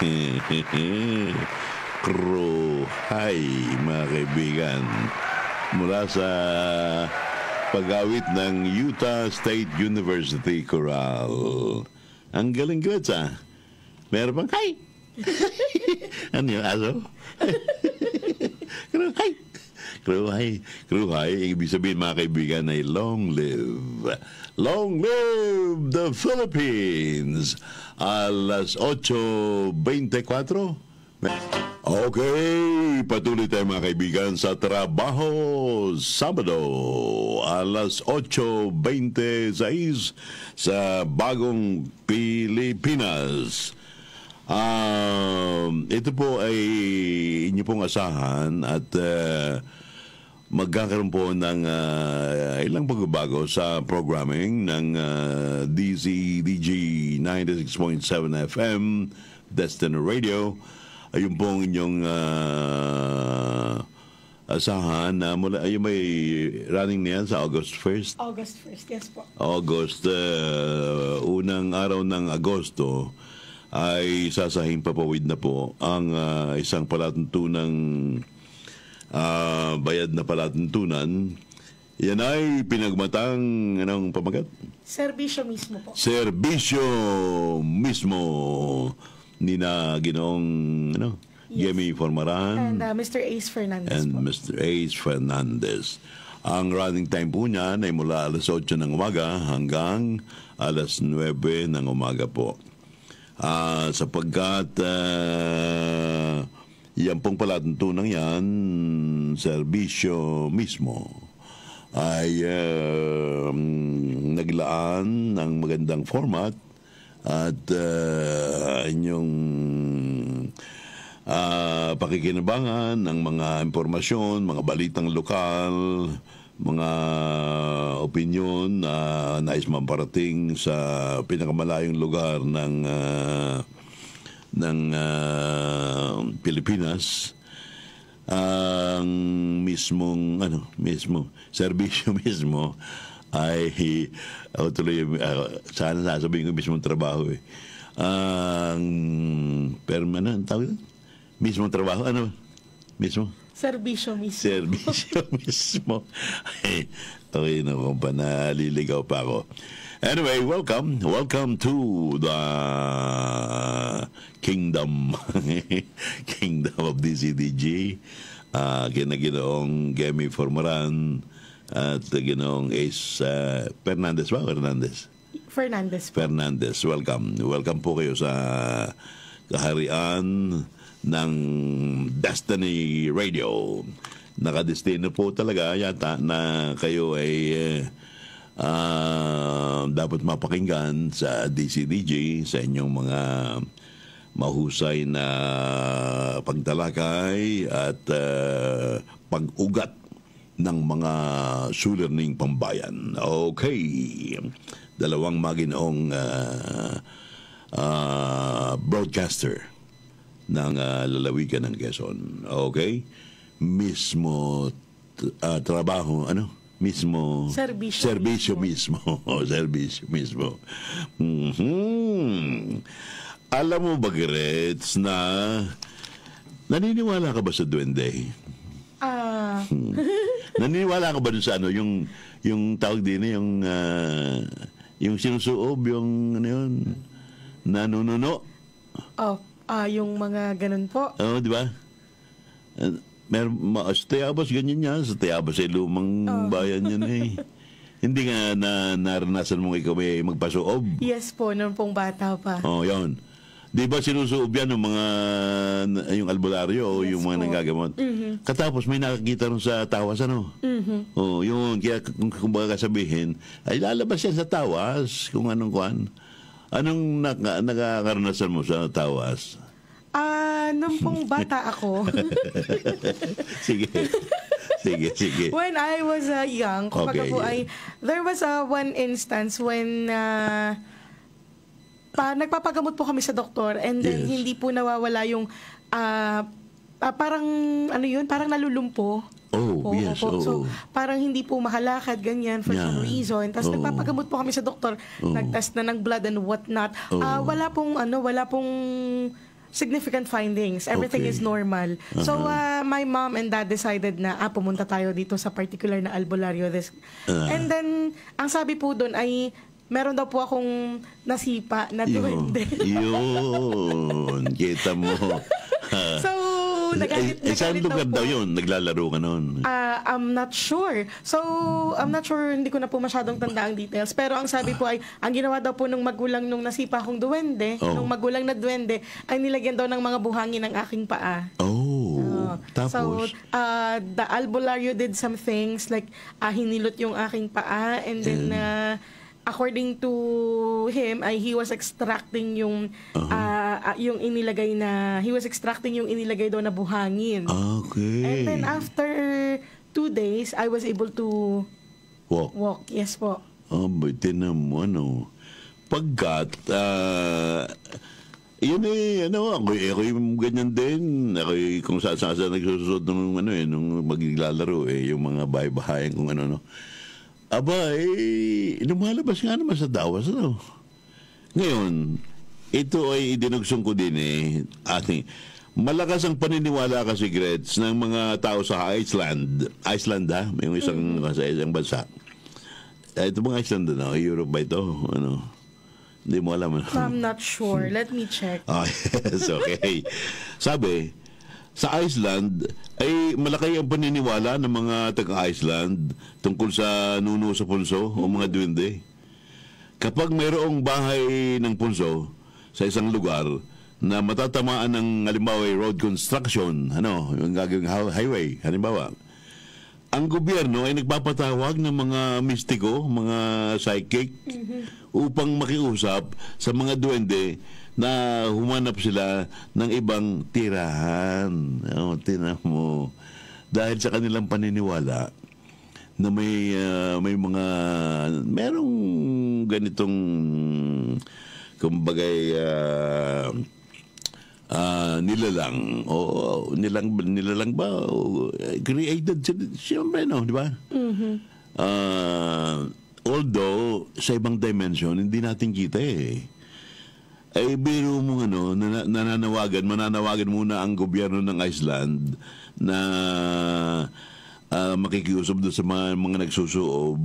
Kruhay, mga kaibigan. Mula sa pag-awit ng Utah State University Chorale. Ang galing goods, ah. Meron bang, hi! Ano yung aso? Kruhay! Kruhay, ibig sabihin mga kaibigan ay long live. Long live the Philippines. Alas 8:24. Okay, patuloy tayo mga kaibigan sa trabaho. Sabado, alas 8:26 sa Bagong Pilipinas. Ito po ay inyo pong asahan at magkakaroon po ng ilang pagbabago sa programming ng DZDG 96.7 FM, Destiny Radio. Ayun pong inyong asahan na mula, ayun may running niyan sa August 1st. August 1st, yes po. August, unang araw ng Agosto ay sasahing papawid na po ang isang palatuntunang bayad na palatuntunan. Yan ay pinagmatang anong pamagat? Serbisyo mismo po. Serbisyo mismo ni na Ginoong Yemi Formaran And Mr. Ace Fernandez and po. Mr. Ace Fernandez. Ang running time po niya ay mula alas 8 ng umaga hanggang alas 9 ng umaga po. Sapagkat yan pong palatuntunan yan, serbisyo mismo, ay naglaan ng magandang format at inyong pakikinabangan ng mga impormasyon, mga balitang lokal, mga opinyon na nais maparating sa pinakamalayong lugar ng Pilipinas. Ang mismong serbisyo mismo ay tuloy sana sasabihin ko mismong trabaho permanent tawag mismong trabaho mismo Serbisyo mismo. Serbisyo mismo. Okay na kung pa naliligaw pa ako. Anyway, welcome. Welcome to the kingdom. Kingdom of DZDG. Ginoong Gemi Formaran at Ginoong Ace Fernandez ba? Fernandez po. Fernandez. Welcome. Welcome po kayo sa kaharian ng Destiny Radio. Nakadestino po talaga yata na kayo ay dapat mapakinggan sa DCDJ sa inyong mga mahusay na pagtalakay at pag-ugat ng mga suliraning pambayan. Okay. Dalawang maginoong broadcaster ng lalawigan ng Quezon. Okay? Mismo trabaho, mismo serbisyo mismo. Serbisyo mismo. Alam mo ba, Grets, na naniniwala ka ba sa duwende? Naniniwala ka ba dun sa yung tawag din yung sinusuob, yung nanununo? Yung mga ganun po. Oo, di ba? Sa Tayabas, ganyan yan. Sa Tayabas ay lumang bayan yan eh. Hindi nga naranasan mong ikaw ay magpasuob? Yes po, noon pong bata pa. Yun. Di ba sinusuob yan yung mga yung albularyo o yung mga nagagamot? Mm-hmm. Katapos may nakakita rin sa tawas, Mm-hmm. Yun. Kaya kung baka sabihin, ay lalabas yan sa tawas kung anong kuhan. Anong nakakaranasan mo sa tawas? Nung pong bata ako. Sige. When I was young, kumbaga po there was one instance when nagpapagamot po kami sa doktor and then hindi po nawawala yung parang parang nalulumpo. Oh, Oo, yes. opo. Oo. So, parang hindi po makalakad, ganyan, for some Yeah. reason. Tapos Oo. nagpapagamot po kami sa doktor, nag-test na ng blood and whatnot. Wala pong significant findings. Everything Okay. is normal. So, my mom and dad decided na, pumunta tayo dito sa particular na albularyo. And then, ang sabi po doon ay, meron daw po akong nasipa na duwende. Yun. Kita mo. So, Saan nagalit lugar daw daw po. yun? Naglalaro ka noon? I'm not sure. So, I'm not sure, hindi ko na po masyadong tanda ang details. Pero ang sabi po ay, ang ginawa daw po nung magulang nung nasipa kong duwende, nung magulang na duwende, ay nilagyan daw ng mga buhangin ng aking paa. Tapos? So, the albularyo did some things, like, hinilot yung aking paa, and then, according to him, ay he was extracting yung inilagay daw na buhangin. Okay. And then after 2 days, I was able to walk. Yes po. Tinan mo, Pagkat, yun ako yung ganyan din. Ako kung saan nagsusunod nung maglalaro, yung mga bahay-bahayan kung ano. Lumalabas nga naman sa dawas, Ngayon, ito ay idinugsong ko din malakas ang paniniwala kasi, Gretz, ng mga tao sa Iceland, yung isang bansa. Ito mga Iceland, Europe ba ito? Hindi mo alam. I'm not sure. Let me check. Yes, okay. Sabi, sa Iceland, ay malaki ang paniniwala ng mga taga-Iceland tungkol sa nuno sa punso o mga duwende. Kapag mayroong bahay ng punso sa isang lugar na matatamaan ng halimbawa road construction, yung gagawing highway, halimbawa, ang gobyerno ay nagpapatawag ng mga mistiko, mga psychic, upang makiusap sa mga duwende na humanap sila ng ibang tirahan. Tinan mo. Dahil sa kanilang paniniwala na merong ganitong kumbagay nilalang ba created siyempre di ba? Although sa ibang dimension hindi natin kita ay biro mo mananawagan muna ang gobyerno ng Iceland na makikiusap doon sa mga nagsusuob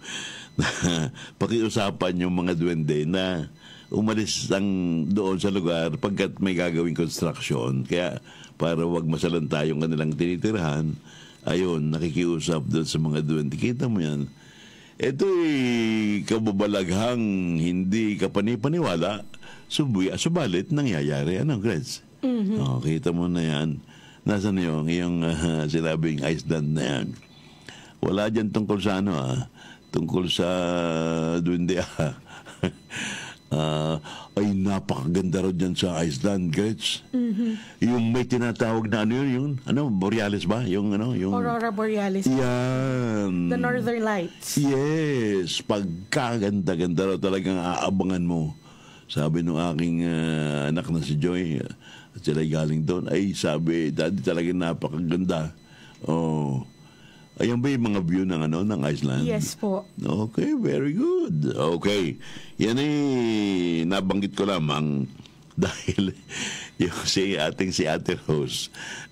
pakiusapan yung mga duwende na umalis doon sa lugar pagkat may gagawing construction. Kaya para wag masalanta yung kanilang tinitirahan, ayun, nakikiusap doon sa mga duwende. Kita mo yan. Ito'y kababalaghang hindi ka panipaniwala, subalit nangyayari. Gretz? Kita mo na yan. Nasaan yung sinabing Iceland na yan? Wala dyan tungkol sa tungkol sa duwende ay napakaganda raw dyan sa Iceland, Gretz. Yung may tinatawag na Borealis ba? Yung Aurora Borealis. Yan. The Northern Lights. Yes. Pagkaganda-ganda raw talagang aabangan mo. Sabi nung aking anak na si Joy, at sila galing doon, ay sabi, Daddy, talagang napakaganda. Ayan ba yung mga view ng Iceland? Yes po. Okay, very good. Okay. Yan ay nabanggit ko lamang dahil yung si Ate Rose,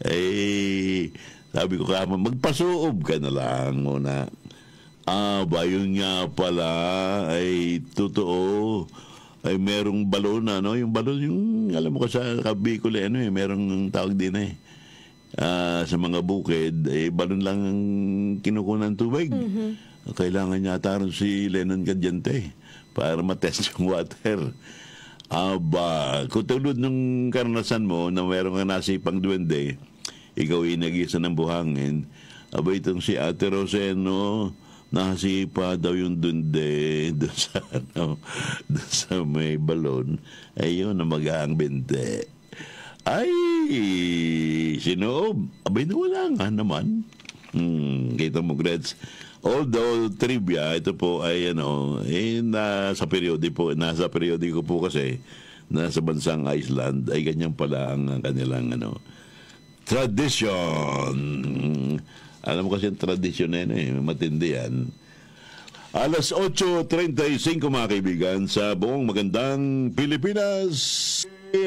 sabi ko magpasuob ka na lang muna. Yun nga pala ay totoo. Ay merong balon yung balon alam mo ko sa Bicol merong tawag din sa mga bukid, balon lang ang kinukunan tubig. Kailangan yata rin si Lennon Gadyante para matest yung water. Kung tulad nung karanasan mo na meron kang nasipang duwende, ikaw nag-isa ng buhangin, itong si Ate Roseno, nasipa daw yung duwende doon sa may balon, ayun na mag-aang binte. Ay, sinoob. Wala nga naman. Kita mo, Gretz. Although, trivia, ito po ay, nasa periodiko po kasi, nasa bansang Iceland, ay ganyan pala ang kanilang, tradition. Alam mo kasi yung tradisyon na yun, matindi yan. Alas 8:35 mga kaibigan sa buong magandang Pilipinas.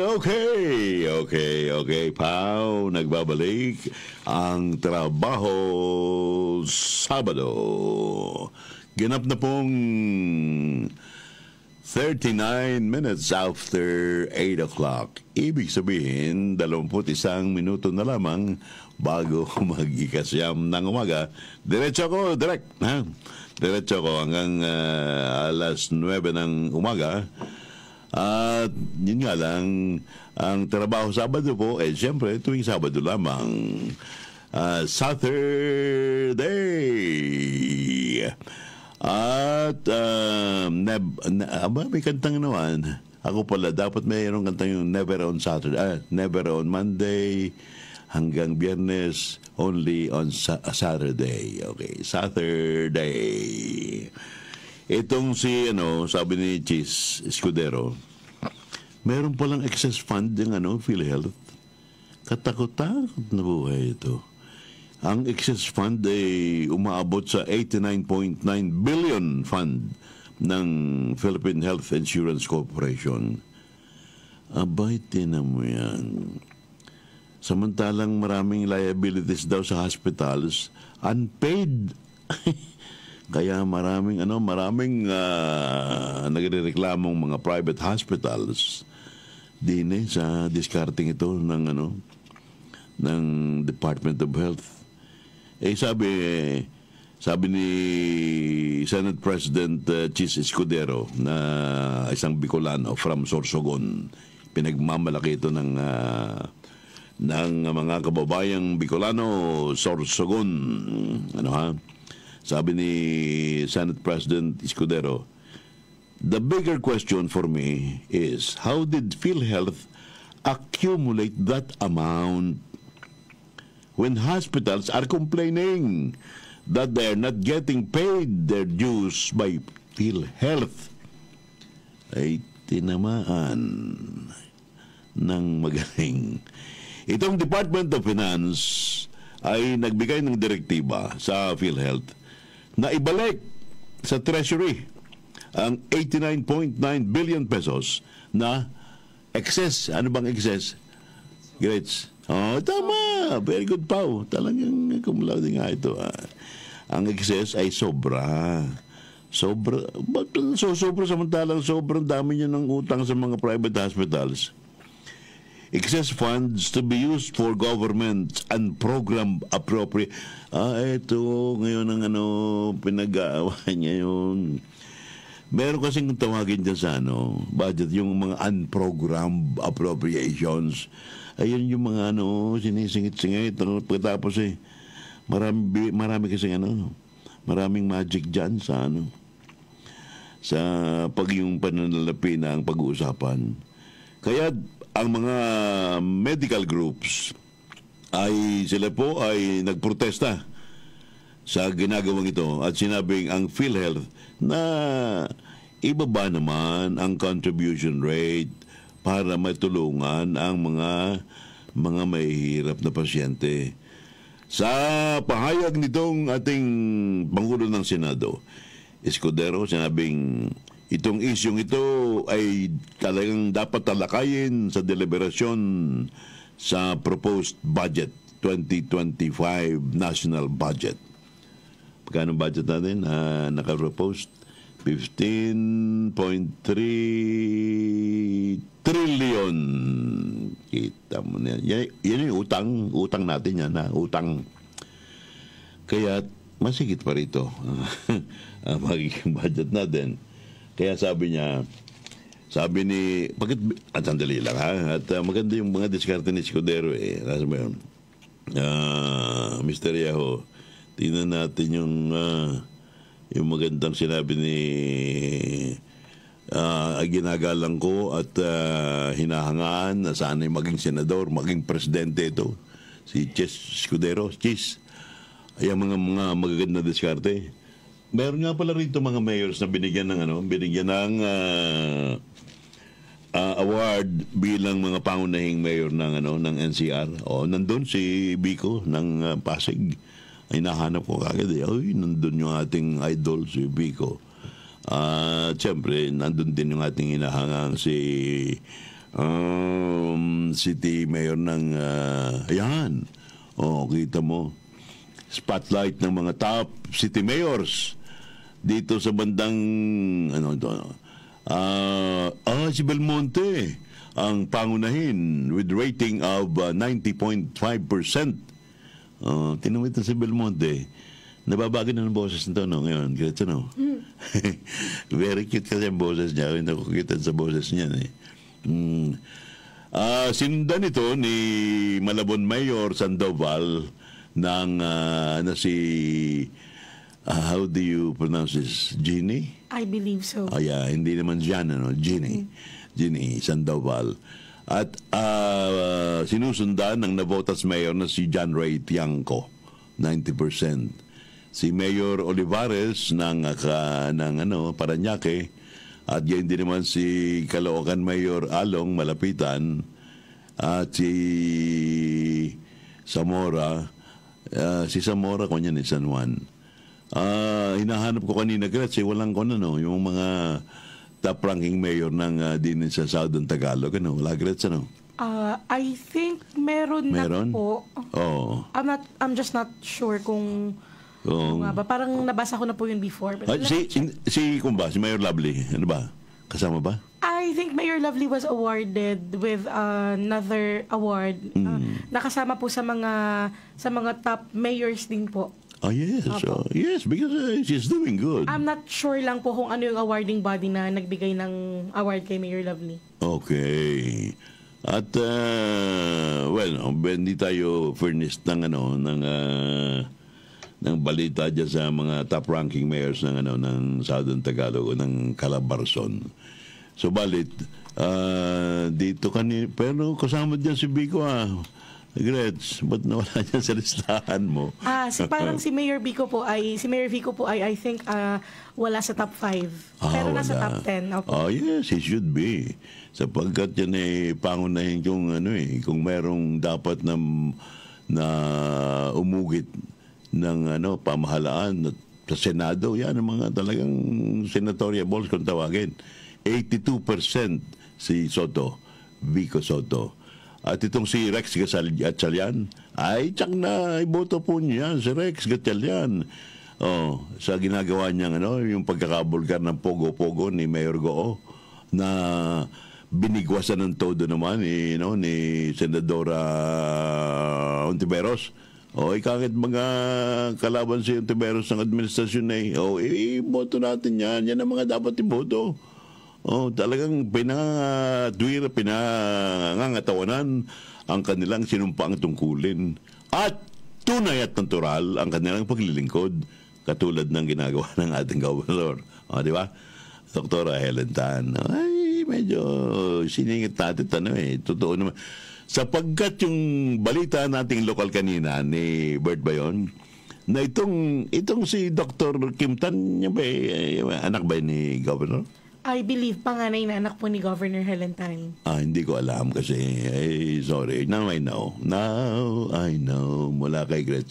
Okay. Pau, nagbabalik ang trabaho Sabado. Ganap na pong 39 minutes after 8 o'clock. Ibig sabihin, 21 minuto na lamang bago mag-ikasyam ng umaga. Diretso ko, direct. Diretso ko hanggang alas 9 ng umaga. At yun nga lang, ang trabaho Sabado po, siyempre, tuwing Sabado lamang. Saturday. At may kantang naman. Ako pala, dapat mayroong kantang yung Never on Saturday, Never on Monday, hanggang Biyernes, only on Saturday. Okay, Saturday. Itong sabi ni Chis Escudero, meron palang excess fund yung PhilHealth. Katakot-takot na buhay ito. Ang excess fund ay umaabot sa 89.9 billion fund ng Philippine Health Insurance Corporation. Abay, tinan mo yan. Samantalang maraming liabilities daw sa hospitals, unpaid. Kaya maraming nagrereklamong mga private hospitals din sa discarding ito ng Department of Health. Sabi ni Senate President Chis Escudero na isang Bicolano from Sorsogon, pinagmamalaki ito ng mga kababayang Bicolano, Sorsogon. Sabi ni Senate President Escudero, the bigger question for me is, how did PhilHealth accumulate that amount when hospitals are complaining that they are not getting paid their dues by PhilHealth? Ay tinamaan ng magaling. Itong Department of Finance ay nagbigay ng direktiba sa PhilHealth na ibalik sa Treasury ang 89.9 billion pesos na excess. Ano bang excess? Grades. Tama. Very good, Pao. Talagang kumulado nga ito. Ang excess ay sobra. Sobra samantalang sobrang dami niya ng utang sa mga private hospitals. Excess funds to be used for government and program appropriate. Ito ngayon ang pinag-aawa niya yun. Meron kasing tawagin dyan sa budget, yung mga unprogrammed appropriations. Ayun yung mga sinisingit-singit. Pagkatapos marami kasing maraming magic dyan sa sa yung pananalapi na ang pag-uusapan. Kaya ang mga medical groups sila po ay nagprotesta sa ginagawang ito at sinabing ang PhilHealth na ibaba naman ang contribution rate para matulungan ang mga mahihirap na pasyente. Sa pahayag nitong ating Pangulo ng Senado, Escudero, sinabing itong isyong ito ay talagang dapat talakayin sa deliberasyon sa proposed budget, 2025 national budget. Pagkano budget natin? Naka-proposed 15.3 trillion. Kita mo na yan. Yan yung utang natin yan. Utang. Kaya masigit pa rito ang magiging budget natin. Kaya sabi ni, sandali lang at maganda yung mga diskarte ni Escudero Mr. Yahoo, tingnan natin yung magandang sinabi ni ginagalang ko at hinahangaan na sana'y maging senador, maging presidente ito, si Chis Escudero. Chis, ay mga magaganda diskarte. Meron nga pala rito mga mayors na binigyan ng award bilang mga pangunahing mayor ng NCR. Nandun si Biko ng Pasig. ay nahanap ko kagad ay nandun yung ating idol si Vico. Siyempre, nandun din yung ating inahangang si City Mayor ng ayan. Kita mo. Spotlight ng mga top city mayors dito sa bandang si Belmonte ang pangunahin with rating of 90.5%. Tinawid na si Belmonte. Nababago na ng boses nito ngayon. Gretchen, no? Very cute kasi ang boses niya. Nakukitan sa boses niya. Sinundan ito ni Malabon Mayor Sandoval ng si how do you pronounce this? Ginny? I believe so. Hindi naman Gian, Ginny. Ginny Sandoval. At sinusundan ng nabotas mayor na si John Ray Tiangco, 90%. Si Mayor Olivares ng Parañaque, at yan din naman si Caloocan Mayor Along Malapitan, at si Zamora, kanya ni San Juan. Hinahanap ko kanina, Gretz, walang yung mga top-ranking mayor ng din sa Southern Tagalog. Wala, Gretz, I think meron na po. I'm just not sure kung nga ba. Parang nabasa ko na po yun before. Si Mayor Lovely, ano ba? Kasama ba? I think Mayor Lovely was awarded with another award. Nakasama po sa mga top mayors din po. Yes. Yes, because she's doing good. I'm not sure lang po kung ano yung awarding body na nagbigay ng award kay Mayor Lovely. Okay. At, hindi tayo furnished ng balita dyan sa mga top-ranking mayors ng Southern Tagalog o ng Calabarzon. So, dito pero kasama dyan si Vico, Gretz, ba't nawala dyan sa listahan mo? Parang si Mayor Vico po ay I think wala sa top 5. Pero nasa top 10. Yes, he should be. Sapagkat yan pangunahin kung merong dapat na umugit ng pamahalaan sa Senado, yan ang mga talagang senatorial balls kung tawagin. 82% si Vico Soto. At itong si Rex Gatchalian, tsak na iboto po niya si Rex Gatchalian. Sa ginagawa niya yung pagkakabulgar ng Pogo-Pogo ni Mayor Goo na binigwasan ng todo naman ni Senadora Ontiveros. Kahit mga kalaban si Ontiveros ng administrasyon iboto natin yan. Yan ang mga dapat iboto. Talagang pinangangatawanan ang kanilang sinumpaang tungkulin. At tunay at natural ang kanilang paglilingkod, katulad ng ginagawa ng ating gobernador. Di ba? Dr. Helen Tan. Medyo siningit natin totoo naman. Sapagkat yung balita nating lokal kanina ni Bert Bayon, na itong si Dr. Kim Tan, anak ba ni Governor? I believe panganay na anak po ni Governor Helen Tan. Hindi ko alam kasi. Sorry. Now I know. Mula kay Gretz.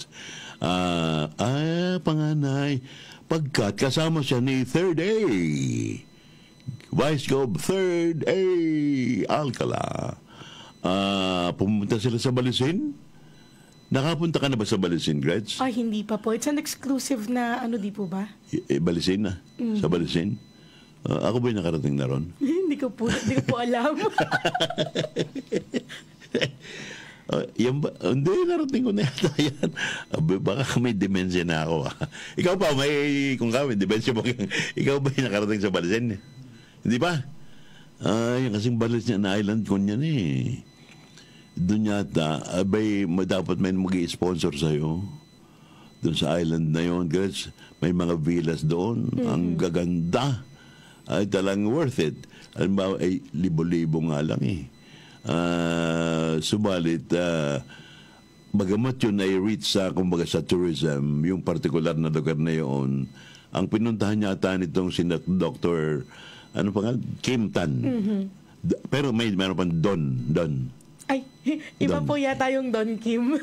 Panganay. Pagkat kasama siya ni Third A. Vice Gov Third A. Alcala. Pumunta sila sa Balisin? Nakapunta ka na ba sa Balisin, Gretz? Hindi pa po. It's an exclusive na di po ba? Balisin na? Sa Balisin? Ako ba'y nakarating na ron? Hindi ko po alam. Hindi, narating ko na yata yan. Baka may demensya na ako. Ikaw pa, kung may demensya mo, ikaw ba'y nakarating sa Balisin? Hindi ba? Yung kasing Balisin na island ko niyan Doon yata, dapat may mag-i-sponsor sa'yo. Doon sa island na yun, guys, may mga villas doon. Ang gaganda. Ay talang worth it. Halimbawa, libo-libo nga lang subalit, bagamat yun ay reach sa tourism, yung particular na lugar na yun, ang pinuntahan yata nitong si Dr. Kim Tan. Pero meron pang Don. Ay, iba po yata yung Don Kim.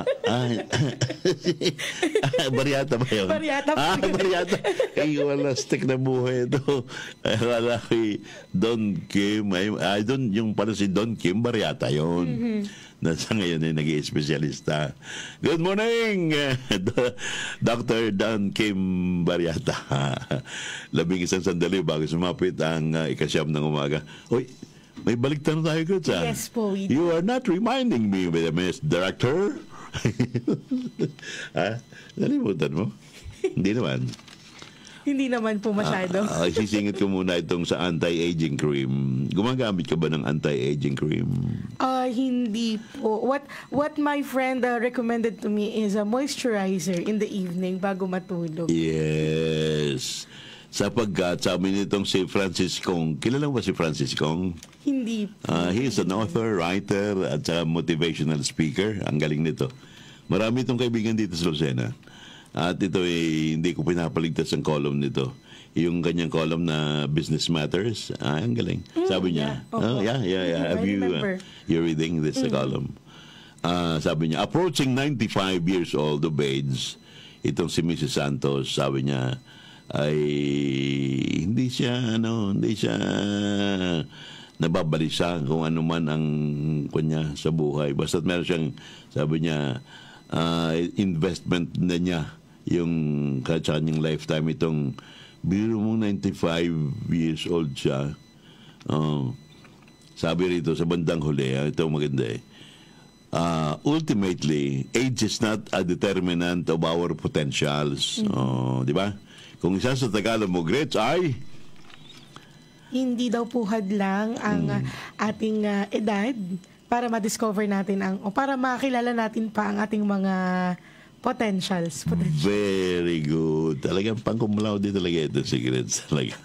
Baryata ba yun? Baryata po. Baryata. Ay, wala stick na buhay ito. Wala kay Don Kim. Yung pala si Don Kim, Baryata yun. Nasa ngayon ay nag-i-espesyalista. Good morning, Dr. Don Kim Baryata. 11 sandali bago sumapit ang ikasyam ng umaga. Hoy, may baliktad na tayo, Grits, ha? Yes po, we do. You are not reminding me, Miss Director. Nalimutan mo? Hindi naman. Hindi naman po masyado. Sisingit ko muna itong sa anti-aging cream. Gumagamit ka ba ng anti-aging cream? Hindi po. What my friend recommended to me is a moisturizer in the evening bago matulog. Yes. Sapagkat sa amin itong si Francis Kong. Kilala mo ba si Francis Kong? Hindi po. He is an author, writer, at motivational speaker. Ang galing nito. Marami itong kaibigan dito sa Lucena. At ito hindi ko pinapaligtas ang column nito. Yung kanyang column na Business Matters. Ang galing. Sabi niya, yeah. Have you're reading this column? Sabi niya, approaching 95 years old of age, itong si Mrs. Santos, sabi niya, ay hindi siya nababalisa kung ano man ang kanya sa buhay. Basta meron siyang, sabi niya, investment na niya yung kanyang lifetime. Itong biro mong 95 years old siya. Sabi rito sa bandang huli, ito maganda ultimately, age is not a determinant of our potentials. Di ba? Kung isa sa Tagalog mo, Grits, ay hindi daw po hadlang ang ating edad para ma-discover natin para makilala natin pa ang ating mga potentials. Very good. Talagang pang-cum laude talaga ito si Grits. Talaga.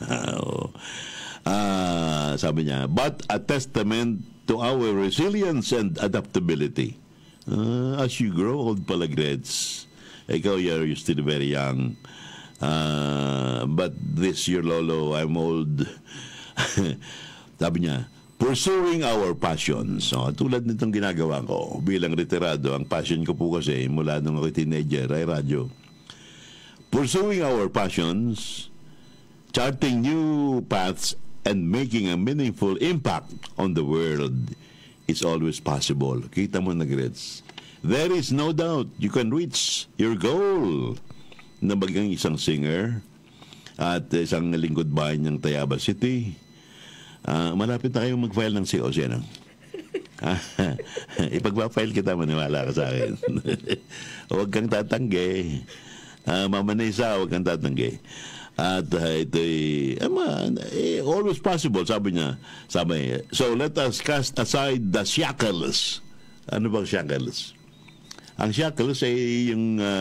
Sabi niya, but a testament to our resilience and adaptability. As you grow old pala, Grits, ikaw, you're still very young. But this your lolo, I'm old. Sabi niya, pursuing our passions. Tulad nitong ginagawa ko bilang retirado, ang passion ko po kasi mula nung ako teenager ay radyo. Pursuing our passions, charting new paths, and making a meaningful impact on the world is always possible. Kita mo na, Grits. There is no doubt you can reach your goal na bagang isang singer at isang lingkod bahay ng Tayabas City. Malapit na kayong mag-file ng COC, no? Ipagpa-file kita, maniwala ka sa akin. Huwag kang tatanggi. Mamanisa, huwag kang tatanggi. At ito'y always possible, sabi niya. So let us cast aside the shackles. Ano bang shackles? Ang shackles ay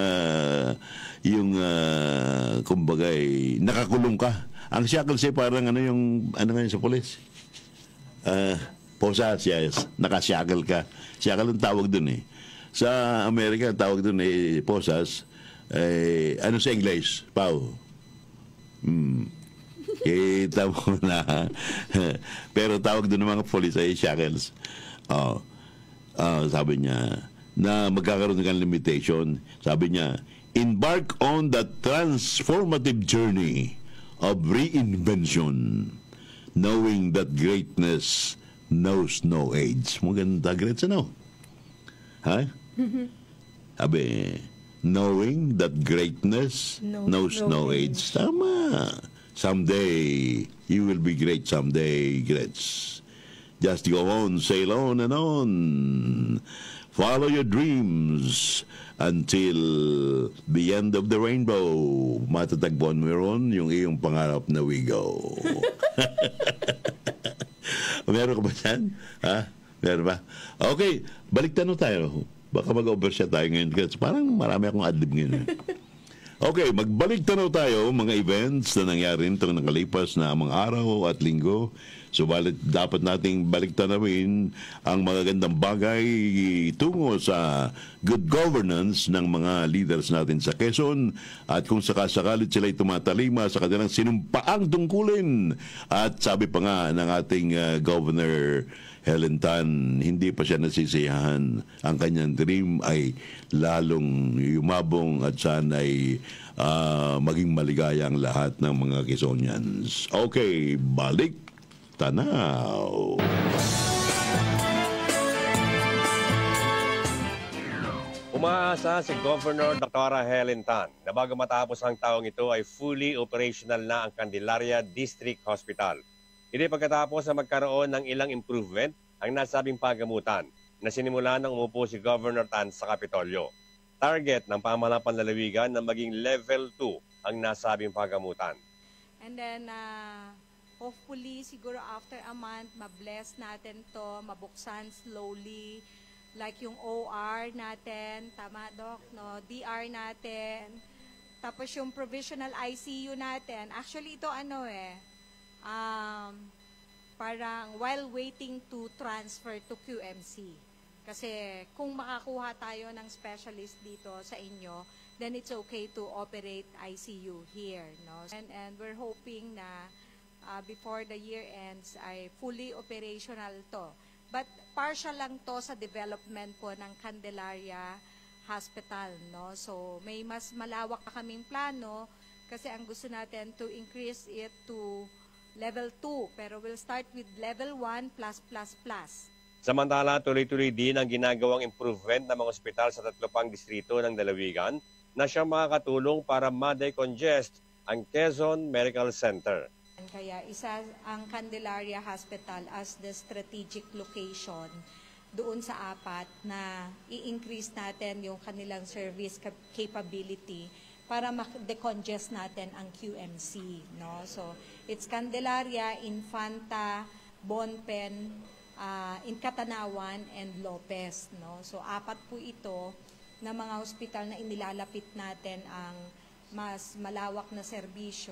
kumbaga nakakulong ka. Ang shackles ay parang ano ngayon sa pulis? Posas, yes. Nakashackle ka. Shackle ang tawag dun eh. Sa Amerika, tawag dun eh, posas. Ano sa English? Pau. Kita mo na. Pero tawag dun ng mga pulis ay shackles. Sabi niya, na magkakaroon ng limitation. Sabi niya, embark on the transformative journey of reinvention, knowing that greatness knows no age. Maganda, Grits, ano? Ha? Sabi, knowing that greatness knows no age. Tama. Someday, you will be great someday, Grits. Just go on, sail on and on. Follow your dreams until the end of the rainbow. Matatagpuan mo ron yung iyong pangarap na we go. Meron ka ba yan? Ha? Meron ba? Okay, balik tanong tayo. Baka mag-overshot tayo ngayon. Parang marami akong adlib ngayon. Okay, magbalik tanaw tayo mga events na nangyari nitong nakalipas na mga araw at linggo Subalit dapat nating baliktanawin ang magagandang bagay tungo sa good governance ng mga leaders natin sa Quezon at kung sakasakalit sila'y tumatalima sa kanilang sinumpaang tungkulin. At sabi pa nga ng ating Governor Helen Tan, hindi pa siya nasisiyahan. Ang kanyang dream ay lalong yumabong at sana'y maging maligaya ang lahat ng mga Quezonians. Okay, balik tanaw. Umaasa si Governor Dr. Helen Tan na bago matapos ang taong ito ay fully operational na ang Candelaria District Hospital. Hindi pagkatapos na magkaroon ng ilang improvement ang nasabing pagamutan na sinimulan ng umupo si Governor Tan sa Kapitolyo. Target ng pamahalang panlalawigan na maging level 2 ang nasabing pagamutan. And then, hopefully, siguro after a month, mabless natin to, mabuksan slowly. Like yung OR natin, tama Doc, no? DR natin. Tapos yung provisional ICU natin. Actually, ito parang while waiting to transfer to QMC. Kasi kung makakuha tayo ng specialist dito sa inyo, then it's okay to operate ICU here, no? And we're hoping na before the year ends ay fully operational to. But partial lang to sa development po ng Candelaria Hospital, no? So may mas malawak pa kaming plano kasi ang gusto natin to increase it to level 2, pero we'll start with level 1 plus. Samantala, tuloy-tuloy din ang ginagawang improvement ng mga ospital sa 3 pang distrito ng Dalawigan na siyang makakatulong para ma-decongest ang Quezon Medical Center. Kaya isa ang Candelaria Hospital as the strategic location doon sa 4 na i-increase natin yung kanilang service capability para ma-decongest natin ang QMC, no? So, it's Candelaria, Infanta, Bonpen, Incatanawan, and Lopez, no? So, 4 po ito na mga hospital na inilalapit natin ang mas malawak na serbisyo.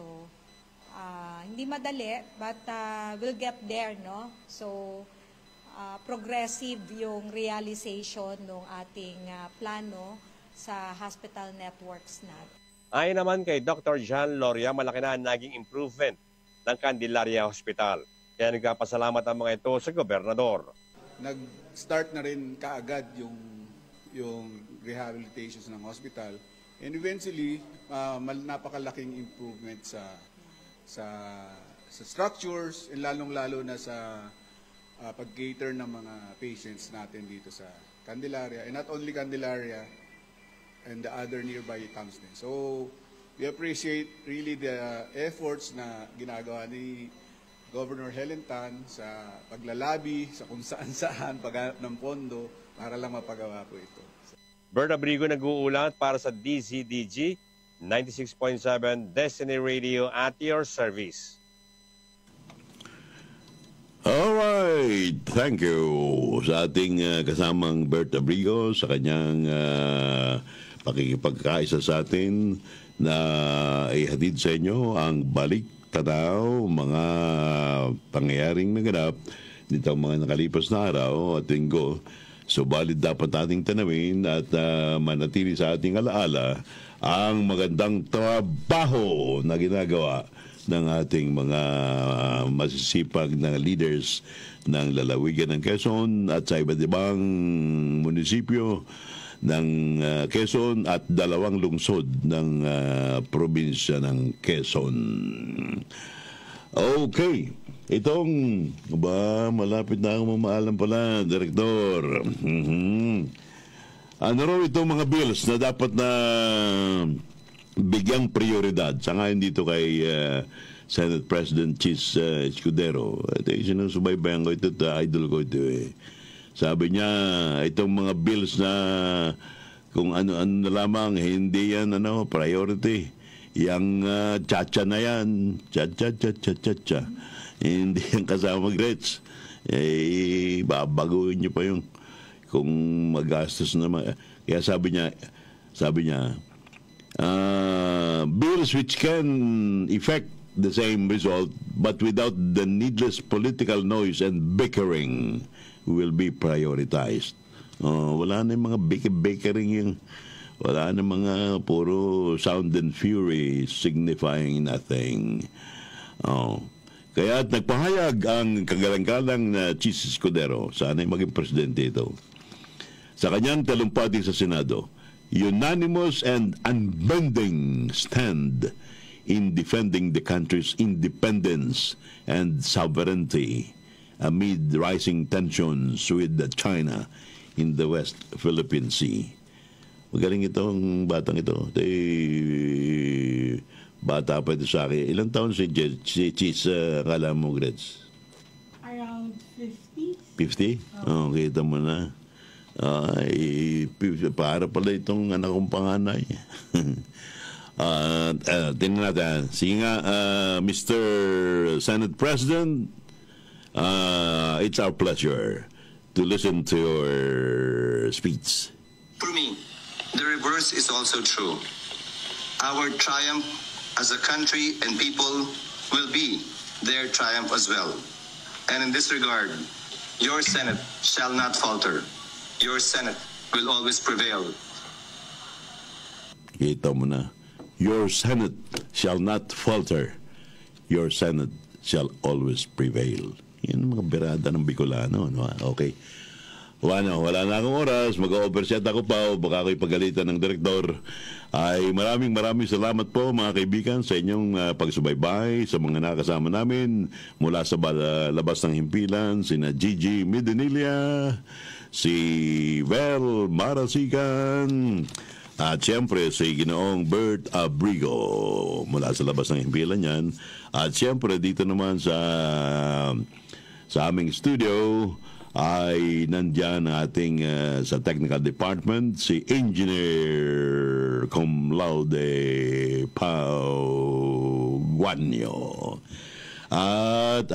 Hindi madali, but we'll get there, no? So, progressive yung realization ng ating plano sa hospital networks natin. Ayon naman kay Dr. John Loria, malaki na naging improvement ng Candelaria Hospital. Kaya nagpapasalamat ang mga ito sa gobernador. Nag-start na rin kaagad yung rehabilitations ng hospital. And eventually, napakalaking improvement sa structures and lalong-lalo na sa pag-cater ng mga patients natin dito sa Candelaria. And not only Candelaria, and the other nearby towns din. So, we appreciate really the efforts na ginagawa ni Governor Helen Tan sa paglalabi, sa kung saan-saan, paghanap ng pondo, para lang mapagawa po ito. Bert Abrigo nag-uulat para sa DZDG 96.7 Destiny Radio at your service. Alright, thank you sa ating kasamang Bert Abrigo sa kanyang pakikipagkaisa sa atin na ihatid sa inyo ang balik tanaw, mga pangyayaring naganap nitong mga nakalipas na araw at linggo. Subalit dapat nating tanawin at manatili sa ating alaala ang magandang trabaho na ginagawa ng ating mga masisipag na leaders ng lalawigan ng Quezon at sa iba't ibang munisipyo ng Quezon at 2 lungsod ng probinsya ng Quezon. Okay. Itong, malapit na akong mamaalam pala, Direktor. Ano raw itong mga bills na dapat na bigyang prioridad? Sangayon dito kay Senate President Chis Escudero. Ito yung sinusubaybayan ko ito, idol ko ito eh. Sabi niya, itong mga bills na kung ano-ano na lamang, hindi yan priority. Yang chacha na yan, cha-cha-cha-cha-cha. Hindi yan kasama grades. Babaguhin niyo pa yung kung magastos naman. Kaya sabi niya, bills which can affect the same result, but without the needless political noise and bickering will be prioritized. Wala na yung mga bickering yung, wala na mga puro sound and fury signifying nothing. Kaya nagpahayag ang kagalang-galang na Chis Escudero, sana'y maging presidente ito, sa kanyang talumpati sa Senado, unanimous and unbending stand in defending the country's independence and sovereignty amid rising tensions with China in the West Philippine Sea. Magaling itong batang ito. Bata pa ito sa akin. Ilang taon si Chis, akala mo, Greds? Around 50? 50? Kita mo na. Para pala itong anak kong panganay. Tingnan natin. Sige nga, Mr. Senate President, it's our pleasure to listen to your speech. For me, the reverse is also true. Our triumph as a country and people will be their triumph as well. And in this regard, your Senate shall not falter. Your Senate will always prevail. Kita mo na. Your Senate shall not falter. Your Senate shall always prevail. Yan ang mga berada ng Bicolano. No? Okay. Wala na akong oras. Mag-overset ako pa o baka ako'y pagalitan ng direktor. Ay maraming salamat po mga kaibigan sa inyong pagsubaybay, sa mga nakasama namin mula sa labas ng himpilan, sina Gigi Medinilla, si Vel Marasigan, at siyempre si Ginoong Bert Abrigo mula sa labas ng himpilan yan. At siyempre dito naman sa aming studio ay nandyan ating sa technical department si Engineer Cum Laude Pau Guanyo. At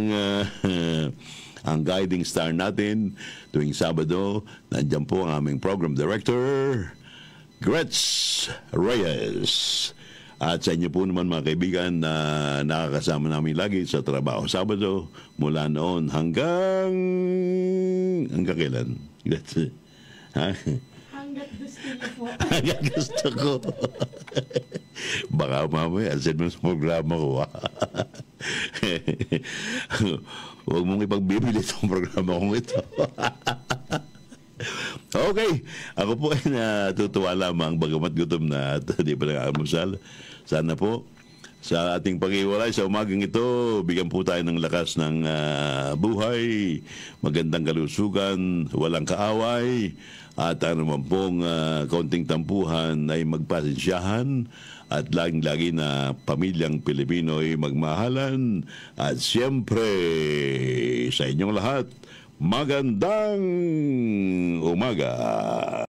ang guiding star natin tuwing Sabado, nandyan po ang aming program director, Gretz Reyes. At sa inyo po naman mga kaibigan na nakakasama namin lagi sa trabaho Sabado mula noon hanggang kailan? Ha? Hanggat gusto niyo po. Hanggat gusto ko. Baka mamaya asin mo sa programa ko. Huwag mong ipagbibili itong programa kong ito. Okay, ako po ay natutuwa lamang bagamat gutom na at di pa nag-aamusal. Sana po sa ating pag-iwalay sa umagang ito, bigyan po tayo ng lakas ng buhay, magandang kalusugan, walang kaaway, at naman pong kaunting tampuhan ay magpasensyahan at laging-lagi na pamilyang Pilipino ay magmahalan. At siyempre sa inyong lahat, magandang umaga.